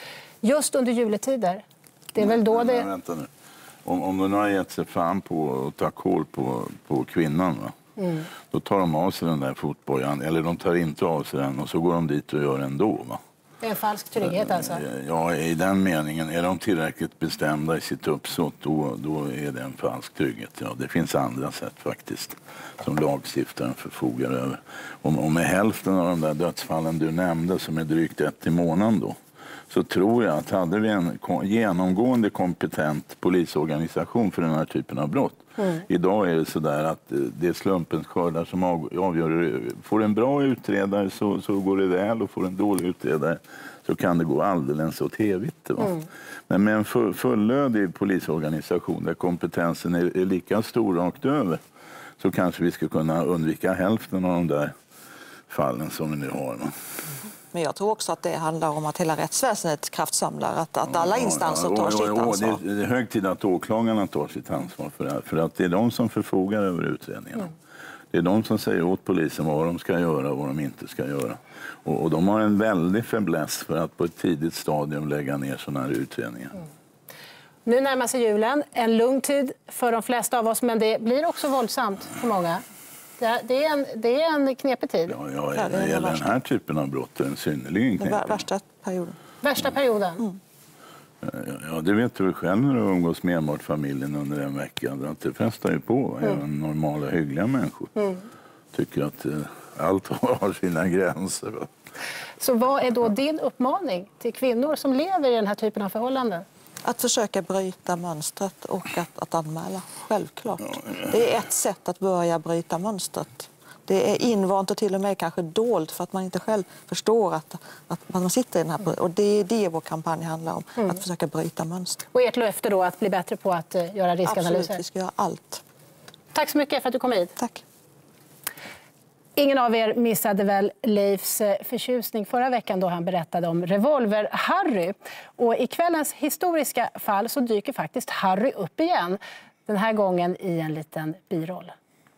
Just under juletider. Det är väl då det... Men, vänta nu. Om, om de har gett sig fan på att ta koll på, på kvinnan, va? Mm. Då tar de av sig den där fotbojan, eller de tar inte av sig den och så går de dit och gör det ändå. Va? Det är en falsk trygghet alltså? Ja, i den meningen. Är de tillräckligt bestämda i sitt uppsåt, då, då är det en falsk trygghet. Ja, det finns andra sätt faktiskt som lagstiftaren förfogar över. Och, och med hälften av de där dödsfallen du nämnde, som är drygt ett i månaden då, så tror jag att hade vi en genomgående kompetent polisorganisation för den här typen av brott. Mm. Idag är det så där att det är slumpens skördar som avgör. Får en bra utredare så, så går det väl, och får en dålig utredare så kan det gå alldeles åt heligt. Mm. Men med en full, fullödig polisorganisation där kompetensen är, är lika stor rakt över, så kanske vi ska kunna undvika hälften av de där fallen som vi nu har. Men jag tror också att det handlar om att hela rättsväsendet kraftsamlar, att, att alla instanser tar sitt ansvar. Det är hög tid att åklagarna tar sitt ansvar för det här, för att det är de som förfogar över utredningarna. Mm. Det är de som säger åt polisen vad de ska göra och vad de inte ska göra. Och, och de har en väldig fäbless för att på ett tidigt stadium lägga ner sådana här utredningar. Mm. Nu närmar sig julen, en lugn tid för de flesta av oss, men det blir också våldsamt för många. Det är en, det är en knepig tid. Ja, ja, ja, det gäller den här typen av brott är en synnerligen knepig. Den värsta perioden. Värsta perioden? Mm. Ja, det vet du själv när du umgås med enbart familjen under en vecka. Att det festar ju på. Mm. Även normala, hyggliga människor mm. tycker att eh, allt har sina gränser. Så vad är då din uppmaning till kvinnor som lever i den här typen av förhållanden? Att försöka bryta mönstret och att, att anmäla, självklart. Ja, ja. Det är ett sätt att börja bryta mönstret. Det är invant och till och med kanske dolt för att man inte själv förstår att, att man sitter i den här... Och det är det vår kampanj handlar om, mm. att försöka bryta mönstret. Och ert löfte då att bli bättre på att uh, göra riskanalyser? Absolut, vi ska göra allt. Tack så mycket för att du kom hit. Tack. Ingen av er missade väl Leifs förtjusning förra veckan då han berättade om Revolver-Harry. Och i kvällens historiska fall så dyker faktiskt Harry upp igen. Den här gången i en liten biroll.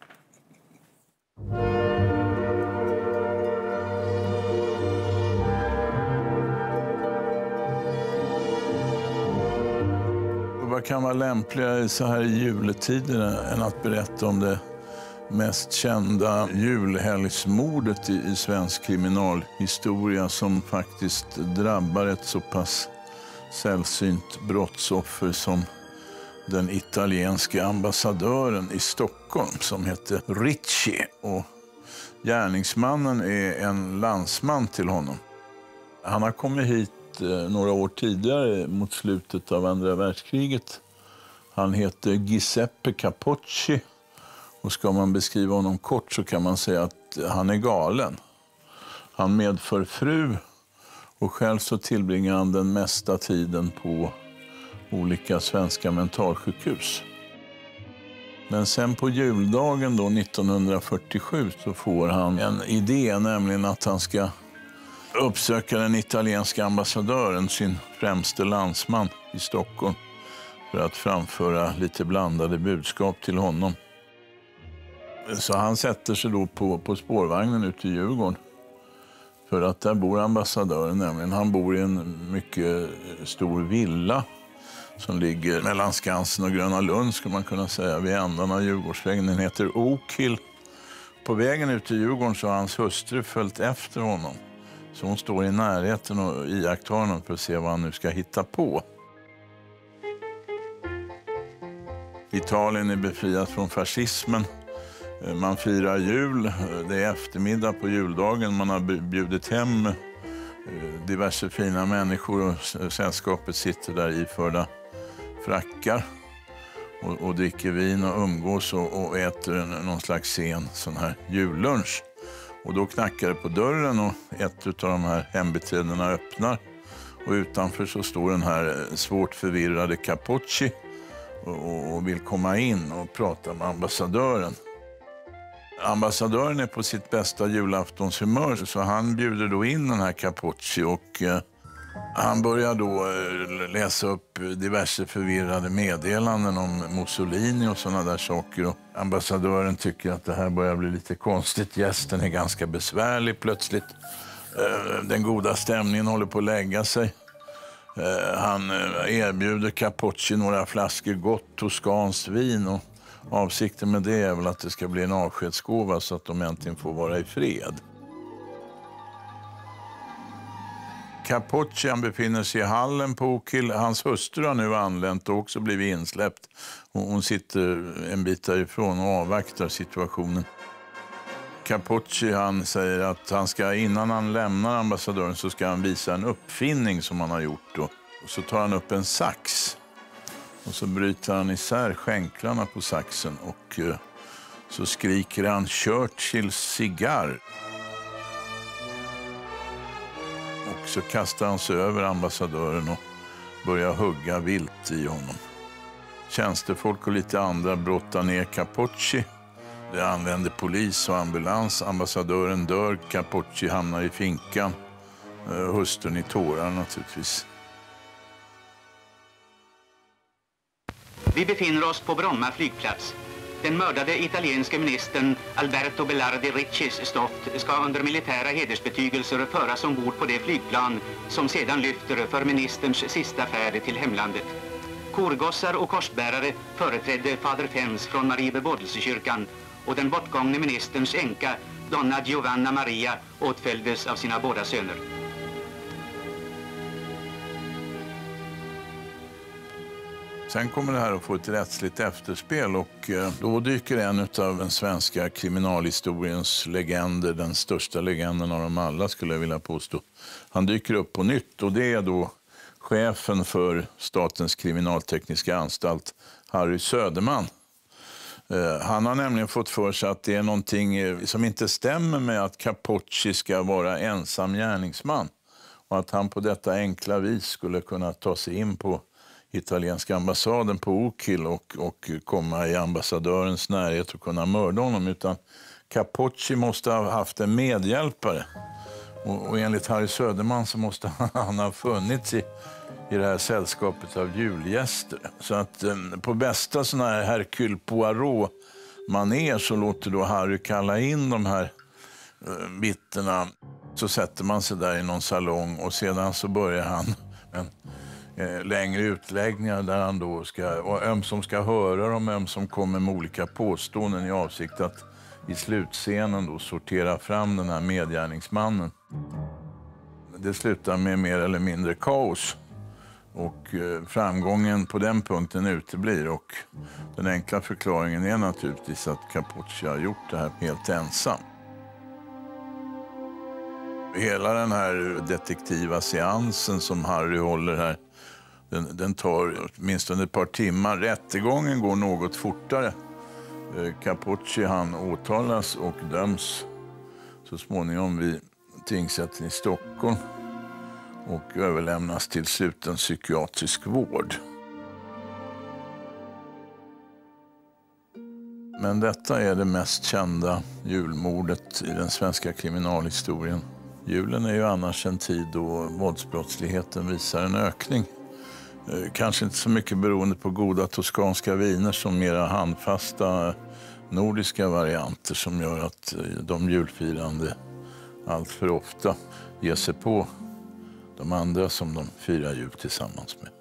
Vad kan vara lämpligare så här i juletider än att berätta om det mest kända julhelgsmordet i, i svensk kriminalhistoria som faktiskt drabbar ett så pass sällsynt brottsoffer som den italienska ambassadören i Stockholm som heter Ricci. Och gärningsmannen är en landsman till honom. Han har kommit hit eh, några år tidigare mot slutet av andra världskriget. Han heter Giuseppe Capocci. Och ska man beskriva honom kort så kan man säga att han är galen. Han medför fru och själv så tillbringar han den mesta tiden på olika svenska mentalsjukhus. Men sen på juldagen då nittonhundrafyrtiosju så får han en idé, nämligen att han ska uppsöka den italienska ambassadören, sin främste landsman i Stockholm, för att framföra lite blandade budskap till honom. Så han sätter sig då på, på spårvagnen ut till Djurgården. För att där bor ambassadören nämligen. Han bor i en mycket stor villa som ligger mellan Skansen och Gröna Lund, skulle man kunna säga, vid ändan av Djurgårdsvägen. Den heter Oak Hill. På vägen ut till Djurgården så har hans hustru följt efter honom. Så hon står i närheten och iakttar honom för att se vad han nu ska hitta på. Italien är befriat från fascismen. Man firar jul, det är eftermiddag på juldagen, man har bjudit hem diverse fina människor och sällskapet sitter där iförda frackar och, och dricker vin och umgås och, och äter en, någon slags sen sån här jullunch. Och då knackar det på dörren och ett av de här hembiträdena öppnar och utanför så står den här svårt förvirrade Capocci och, och vill komma in och prata med ambassadören. Ambassadören är på sitt bästa julaftonshumör så han bjuder då in den här Capocci och eh, han börjar då eh, läsa upp diverse förvirrade meddelanden om Mussolini och sådana där saker. Och ambassadören tycker att det här börjar bli lite konstigt. Gästen är ganska besvärlig plötsligt. Eh, den goda stämningen håller på att lägga sig. Eh, han eh, erbjuder Capocci några flaskor gott toskansk vin och avsikten med det är väl att det ska bli en avskedsgåva så att de äntligen får vara i fred. Capocci han befinner sig i hallen på Oak Hill. Hans hustru har nu anlänt och också blivit insläppt. Hon sitter en bit därifrån och avvaktar situationen. Capocci han säger att han ska, innan han lämnar ambassadören så ska han visa en uppfinning som han har gjort. Då. Och så tar han upp en sax. Och så bryter han isär skänklarna på saxen och uh, så skriker han Churchills cigarr. Och så kastar han sig över ambassadören och börjar hugga vilt i honom. Tjänstefolk och lite andra brottar ner Capocci. Det anländer polis och ambulans. Ambassadören dör, Capocci hamnar i finkan. hustrun i tårar naturligtvis. Vi befinner oss på Bromma flygplats. Den mördade italienske ministern Alberto Belardi Riccis stoft ska under militära hedersbetygelser föras ombord på det flygplan som sedan lyfter för ministerns sista färd till hemlandet. Korgossar och korsbärare företrädde fader Fens från Mariebebådelsekyrkan och den bortgångne ministerns änka Donna Giovanna Maria åtföljdes av sina båda söner. Sen kommer det här att få ett rättsligt efterspel och då dyker en av den svenska kriminalhistoriens legender, den största legenden av dem alla skulle jag vilja påstå. Han dyker upp på nytt och det är då chefen för Statens kriminaltekniska anstalt, Harry Söderman. Han har nämligen fått för sig att det är någonting som inte stämmer med att Capocci ska vara ensam gärningsman och att han på detta enkla vis skulle kunna ta sig in på italienska ambassaden på Okil och, och komma i ambassadörens närhet och kunna mörda honom, utan Capocci måste ha haft en medhjälpare. Och, och enligt Harry Söderman så måste han ha funnits i, i det här sällskapet av julgäster. Så att eh, på bästa sån här Hercule Poirot-manér så låter då Harry kalla in de här eh, bitterna. Så sätter man sig där i någon salong och sedan så börjar han en längre utläggningar där han då ska, och öm som ska höra dem, öm som kommer med olika påståenden i avsikt att i slutscenen då sortera fram den här medgärningsmannen. Det slutar med mer eller mindre kaos och framgången på den punkten uteblir och den enkla förklaringen är naturligtvis att Capocci har gjort det här helt ensam. Hela den här detektiva seansen som Harry håller här, den, den tar åtminstone ett par timmar. Rättegången går något fortare. Capocci han åtalas och döms så småningom vid tingsrätten i Stockholm och överlämnas till sluten psykiatrisk vård. Men detta är det mest kända julmordet i den svenska kriminalhistorien. Julen är ju annars en tid då våldsbrottsligheten visar en ökning. Kanske inte så mycket beroende på goda toskanska viner som mera handfasta nordiska varianter som gör att de julfirande allt för ofta ger sig på de andra som de firar jul tillsammans med.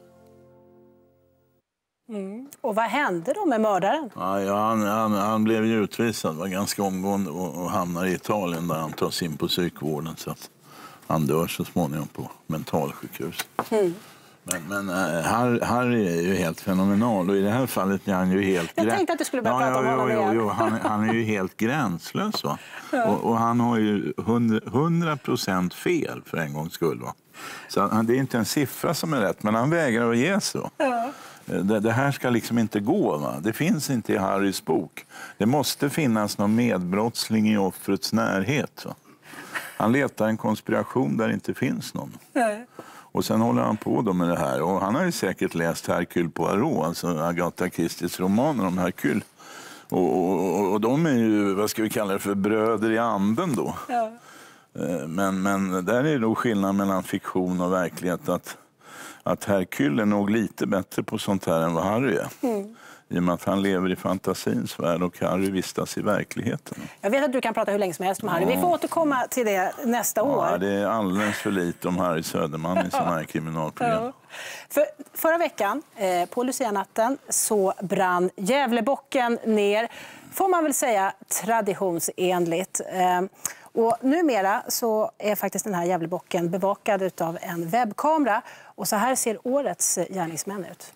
Mm. Och vad hände då med mördaren? Ja, ja, han, han, han blev ju utvisad, var ganska omgående och, och hamnar i Italien där han tas in på psykvården så att han dör så småningom på mentalsjukhus. Mm. Men, men uh, Harry, Harry är ju helt fenomenal och i det här fallet är han ju helt... Jag tänkte att du skulle börja ja, prata ja, om honom jo, igen. jo, han, han är ju helt gränslös va? Ja. Och, och han har ju hundra procent fel för en gångs skull va? Så han, det är inte en siffra som är rätt men han vägrar att ge så. Ja. Det, det här ska liksom inte gå va? Det finns inte i Harrys bok. Det måste finnas någon medbrottsling i offrets närhet va? Han letar en konspiration där det inte finns någon. Nej. Och sen håller han på då med det här. Och han har ju säkert läst Hercule Poirot, alltså Agatha Christies romaner om Hercule. Och, och, och de är ju, vad ska vi kalla det för, bröder i anden då. Ja. Men, men där är då skillnad mellan fiktion och verklighet att, att Hercule är nog lite bättre på sånt här än vad Harry är. Mm. I och med att han lever i fantasins värld och Harry vistas i verkligheten. Jag vet att du kan prata hur länge som helst om Harry. Ja. Vi får återkomma till det nästa år. Ja, det är alldeles för lite om Harry Söderman i sådana här kriminalprogram. Ja. För, förra veckan, eh, på Lucia-natten, så brann Gävlebocken ner. Får man väl säga traditionsenligt. Eh, och numera så är faktiskt den här Gävlebocken bevakad av en webbkamera. Och så här ser årets gärningsmän ut.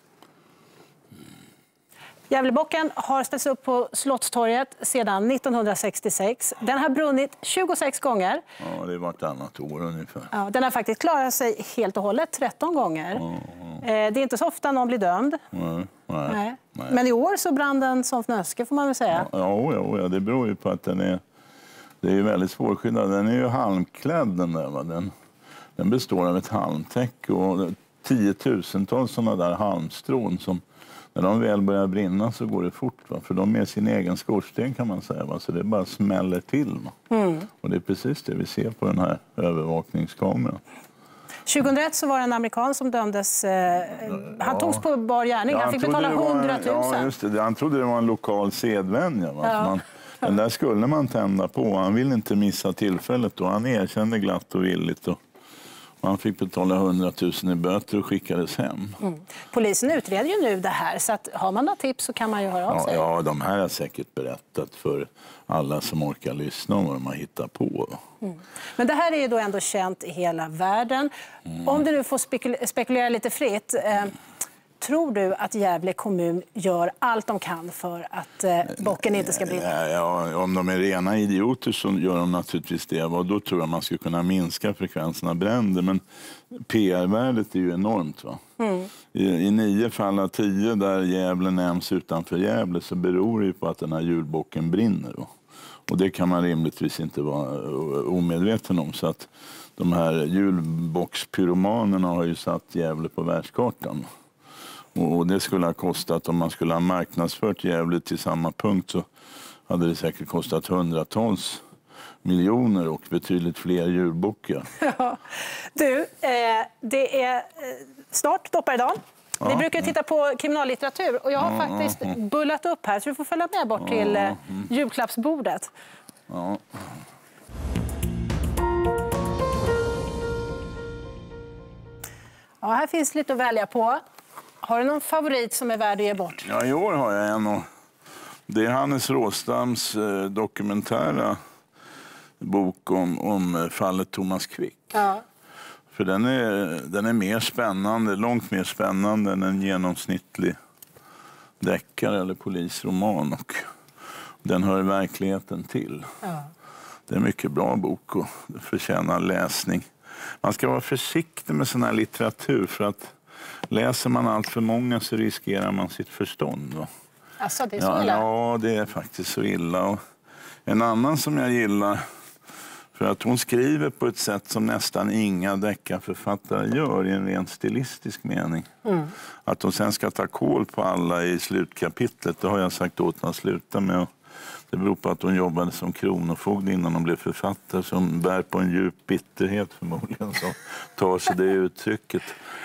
Gävlebocken har ställts upp på Slottstorget sedan nittonhundrasextiosex. Den har brunnit tjugosex gånger. Ja, det är vartannat år ungefär. Ja, den har faktiskt klarat sig helt och hållet tretton gånger. Ja, ja. Det är inte så ofta någon blir dömd. Nej, nej, nej. Nej. Men i år så brann den som fnöske får man väl säga. Ja, ja, ja, det beror ju på att den är, det är ju väldigt svårskyddad. Den är ju halmklädd den där. Va? Den, den består av ett halmtäcke och tiotusentals sådana där halmstrån som när de väl börjar brinna så går det fort. Va? För de är sin egen skorsten kan man säga. Va? Så det bara smäller till. Mm. Och det är precis det vi ser på den här övervakningskameran. tjugohundraett så var det en amerikan som dömdes. Eh, han ja. togs på bar gärning. Ja, han, han fick betala hundratusen. Ja, just det. Han trodde det var en lokal sedvänja. Va? Ja. Man, den där skulle man tända på. Han ville inte missa tillfället. Och han erkände glatt och villigt. Och han fick betala hundratusen i böter och skickades hem. Mm. Polisen utreder ju nu det här. Så att har man några tips så kan man ju höra av ja, sig. Ja, de här har säkert berättat för alla som orkar lyssna om vad de har hittat på. Mm. Men det här är ju då ändå känt i hela världen. Mm. Om du nu får spekul- spekulera lite fritt. Eh, tror du att Gävle kommun gör allt de kan för att eh, bocken inte ska brinna? Ja, om de är rena idioter så gör de naturligtvis det. Och då tror jag man ska kunna minska frekvensen av bränder. Men P R-värdet är ju enormt. Va? Mm. I, I nio fall av tio där Gävle nämns utanför Gävle så beror det ju på att den här julbocken brinner. Då. Och det kan man rimligtvis inte vara omedveten om. Så att de här julbockspyromanerna har ju satt Gävle på världskartan. Och det skulle ha kostat, om man skulle ha marknadsfört Gävle till samma punkt så hade det säkert kostat hundratals miljoner och betydligt fler julbockar. Ja. Du, eh, det är snart dopparedagen. Vi ja, brukar titta på kriminallitteratur och jag har ja, faktiskt ja, ja. bullat upp här så du får följa med bort till ja, mm. julklappsbordet. Ja. Ja, här finns lite att välja på. Har du någon favorit som är värd att ge bort? Ja, i år har jag en. Och det är Hannes Råstams eh, dokumentära bok om, om fallet Thomas Quick. Ja. För den är, den är mer spännande, långt mer spännande än en genomsnittlig deckare eller polisroman. Och den hör verkligheten till. Ja. Det är en mycket bra bok och det förtjänar läsning. Man ska vara försiktig med sån här litteratur för att läser man allt för många så riskerar man sitt förstånd. Va? Alltså, det är så ja, illa? Ja, det är faktiskt så illa. Och en annan som jag gillar, för att hon skriver på ett sätt som nästan inga deckarförfattare gör i en rent stilistisk mening. Mm. Att de sen ska ta kål på alla i slutkapitlet, det har jag sagt åt henne att sluta med. Det beror på att hon jobbade som kronofogd innan hon blev författare, som bär på en djup bitterhet förmodligen, som tar sig det uttrycket.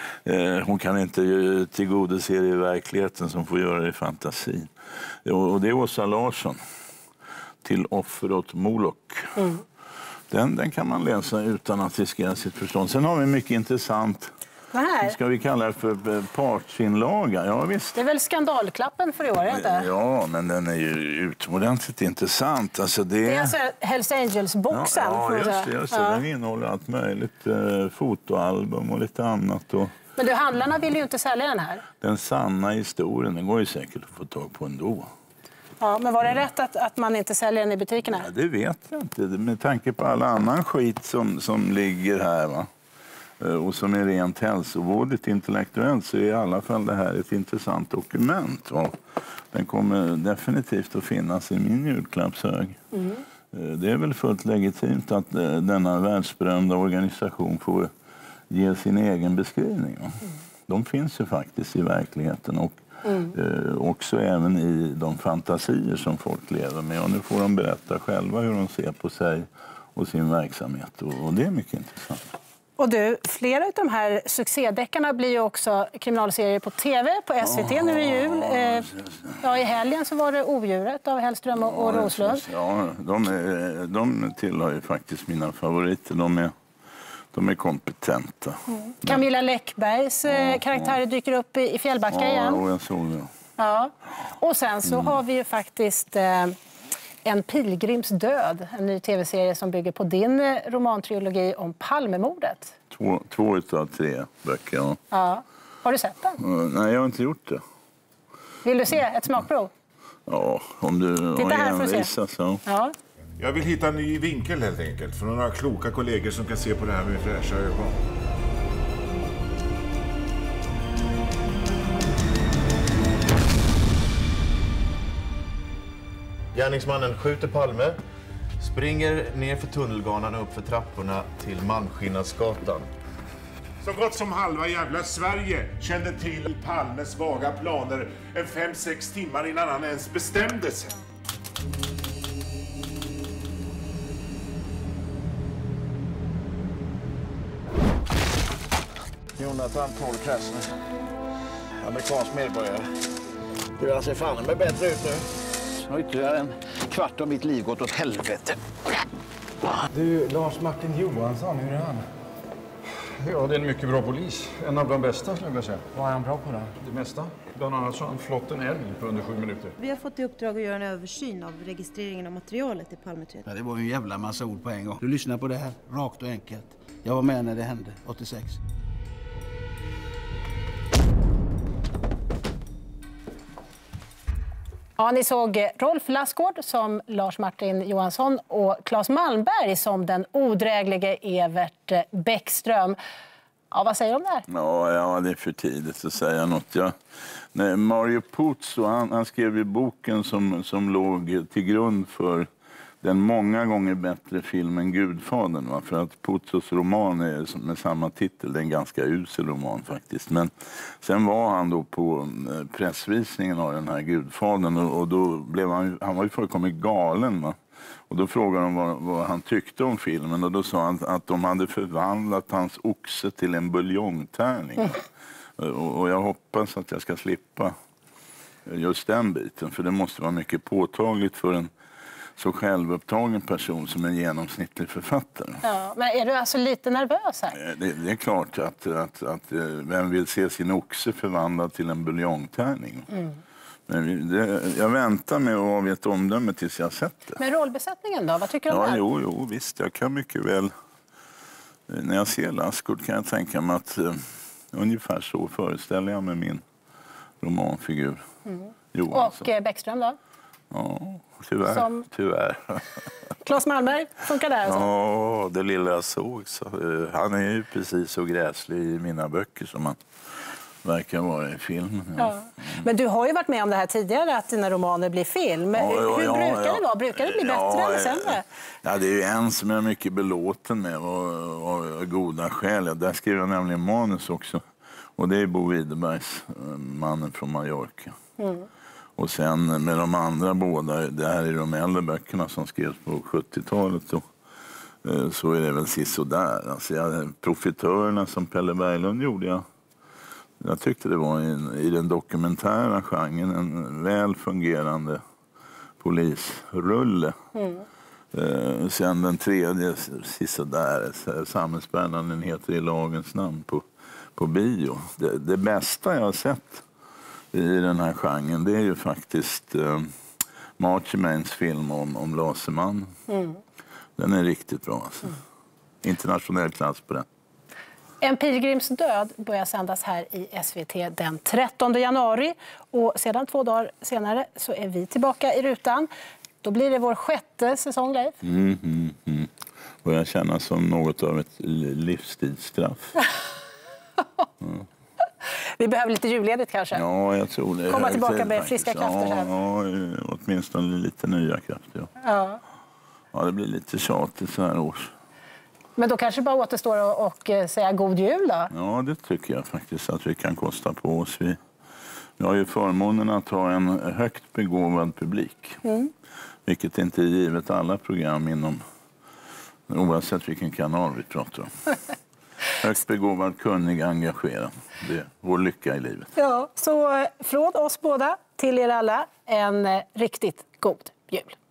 Hon kan inte tillgodose det i verkligheten som får göra det i fantasin. Och det är Åsa Larsson, Till offer åt Moloch. Mm. Den, den kan man läsa utan att riskera sitt förstånd. Sen har vi mycket intressant, vad ska vi kalla det för, partsinlaga. Ja, visst. Det är väl skandalklappen för i år, inte? Ja, men den är ju utomordentligt intressant. Alltså det... det är alltså Hells Angels-boxen. Ja, ja, just det. Just det. Ja. Den innehåller allt möjligt. Fotoalbum och lite annat. Och... Men du, handlarna vill ju inte sälja den här. Den sanna historien, den går ju säkert att få tag på ändå. Ja, men var det rätt att, att man inte säljer den i butikerna? Ja, det vet jag inte. Med tanke på all annan skit som, som ligger här, va? Och som är rent hälsovårdigt intellektuellt, så är i alla fall det här ett intressant dokument. Va? Den kommer definitivt att finnas i min julklappshög. Mm. Det är väl fullt legitimt att denna världsberömda organisation får ge sin egen beskrivning. Va? Mm. De finns ju faktiskt i verkligheten och mm. eh, också även i de fantasier som folk lever med. Och nu får de berätta själva hur de ser på sig och sin verksamhet. Och, och det är mycket intressant. Och du, flera av de här succédeckarna blir ju också kriminalserier på tv, på S V T oh, nu i jul. Eh, ja, i helgen så var det Odjuret av Hellström och, och Roslund. Ja, de, är, de tillhör ju faktiskt mina favoriter. De är, de är kompetenta. Mm. Camilla Läckbergs eh, karaktärer dyker upp i, i Fjällbacka ja, igen. Ja, jag såg det. Ja. Och sen så mm. har vi ju faktiskt... Eh, En pilgrims död, en ny tv-serie som bygger på din romantrilogi om Palmemordet. Två, två utav tre böcker, ja. ja. Har du sett den? Uh, nej, jag har inte gjort det. Vill du se ett smakprov? Ja, om du Titta har envisat så. Ja. Jag vill hitta en ny vinkel helt enkelt. För några kloka kollegor som kan se på det här med fräscha ögon. Gärningsmannen skjuter Palme, springer ner för tunnelbanan och upp för trapporna till Malmskillnadsgatan. Så gott som halva jävla Sverige kände till Palmes vaga planer en fem, sex timmar innan han ens bestämde sig. Jonathan Paul Krasner, amerikansk medborgare. Du, han ser fan med bättre ut nu. Nu har ytterligare en kvart av mitt liv gått åt helvete. Du, Lars Martin Johansson, hur är han? Ja, det är en mycket bra polis. En av de bästa, skulle jag säga. Vad är han bra på då? Det mesta. Bland annat så har han flott en älg på under sju minuter. Vi har fått i uppdrag att göra en översyn av registreringen av materialet i Palmeutredningen. Ja, det var ju en jävla massa ord på en gång. Du lyssnar på det här, rakt och enkelt. Jag var med när det hände, åttiosex. Ja, ni såg Rolf Lassgård som Lars Martin Johansson och Claes Malmberg som den odräglige Evert Bäckström. Ja, vad säger du om det här? Ja, ja, det är för tidigt att säga något. Ja. Nej, Mario Puzo, han, han skrev ju boken som, som låg till grund för den många gånger bättre filmen Gudfadern. Va? För att Puzos roman är med samma titel, det är en ganska usel roman faktiskt. Men sen var han då på pressvisningen av den här Gudfadern och, och då blev han, han var ju fullkomligt galen. Va? Och då frågade de vad, vad han tyckte om filmen och då sa han att de hade förvandlat hans oxe till en buljongtärning. Mm. Och, och jag hoppas att jag ska slippa just den biten, för det måste vara mycket påtagligt för en så självupptagen person som en genomsnittlig författare. Ja, men är du alltså lite nervös här? Det, det är klart att, att, att vem vill se sin oxe förvandlad till en buljongtärning? Mm. Men det, jag väntar med att avge ett omdöme tills jag har sett det. Men rollbesättningen då? Vad tycker du om ja, det? Jo, jo, visst. Jag kan mycket väl... När jag ser Lassgård kan jag tänka mig att uh, ungefär så föreställer jag med min romanfigur. Mm. Johansson. Och eh, Bäckström då? Ja, tyvärr. Som... tyvärr. Claes Malmberg, funkar det här? Alltså? Ja, det lilla jag såg. Så, uh, han är ju precis så gräslig i mina böcker som han verkar vara i film. Ja. Ja. Men du har ju varit med om det här tidigare, att dina romaner blir film. Ja, ja, Hur ja, brukar ja. det vara? Brukar det bli bättre ja, eller sämre? Ja, det är ju en som jag är mycket belåten med och, och goda skäl. Där skrev jag nämligen manus också. Och det är Bo Widerbergs, Mannen från Mallorca. Mm. Och sen med de andra båda, det här är de äldre böckerna som skrevs på sjuttiotalet då. Så är det väl sisådär. Alltså jag, Profitörerna som Pelle Berglund gjorde jag. Jag tyckte det var en, i den dokumentära genren en väl fungerande polisrulle. Mm. Eh, sen den tredje, sisådär, Samhällsbäranden heter I lagens namn på, på bio. Det, det bästa jag har sett i den här genren det är ju faktiskt eh, Marchemains film om, om Laserman. Mm. Den är riktigt bra. Alltså. Mm. Internationell klass på den. En pilgrims död börjar sändas här i S V T den trettonde januari. Och sedan två dagar senare så är vi tillbaka i rutan. Då blir det vår sjätte säsong, Leif. Mm, mm, mm. Börjar kännas som något av ett livstidsstraff. Mm. Vi behöver lite julledigt kanske. Ja, jag tror det. Komma tillbaka med friska krafter sen. Ja, ja, åtminstone lite nya krafter. Ja. Ja. Ja, det blir lite tjatigt så här års. Men då kanske bara återstår att och säga god jul då? Ja, det tycker jag faktiskt att vi kan kosta på oss. Vi, vi har ju förmånen att ha en högt begåvad publik. Mm. Vilket inte är givet alla program inom, oavsett vilken kanal vi pratar om. Högt begåvad, kunnig, engagerad. Det är vår lycka i livet. Ja, så från oss båda till er alla en riktigt god jul.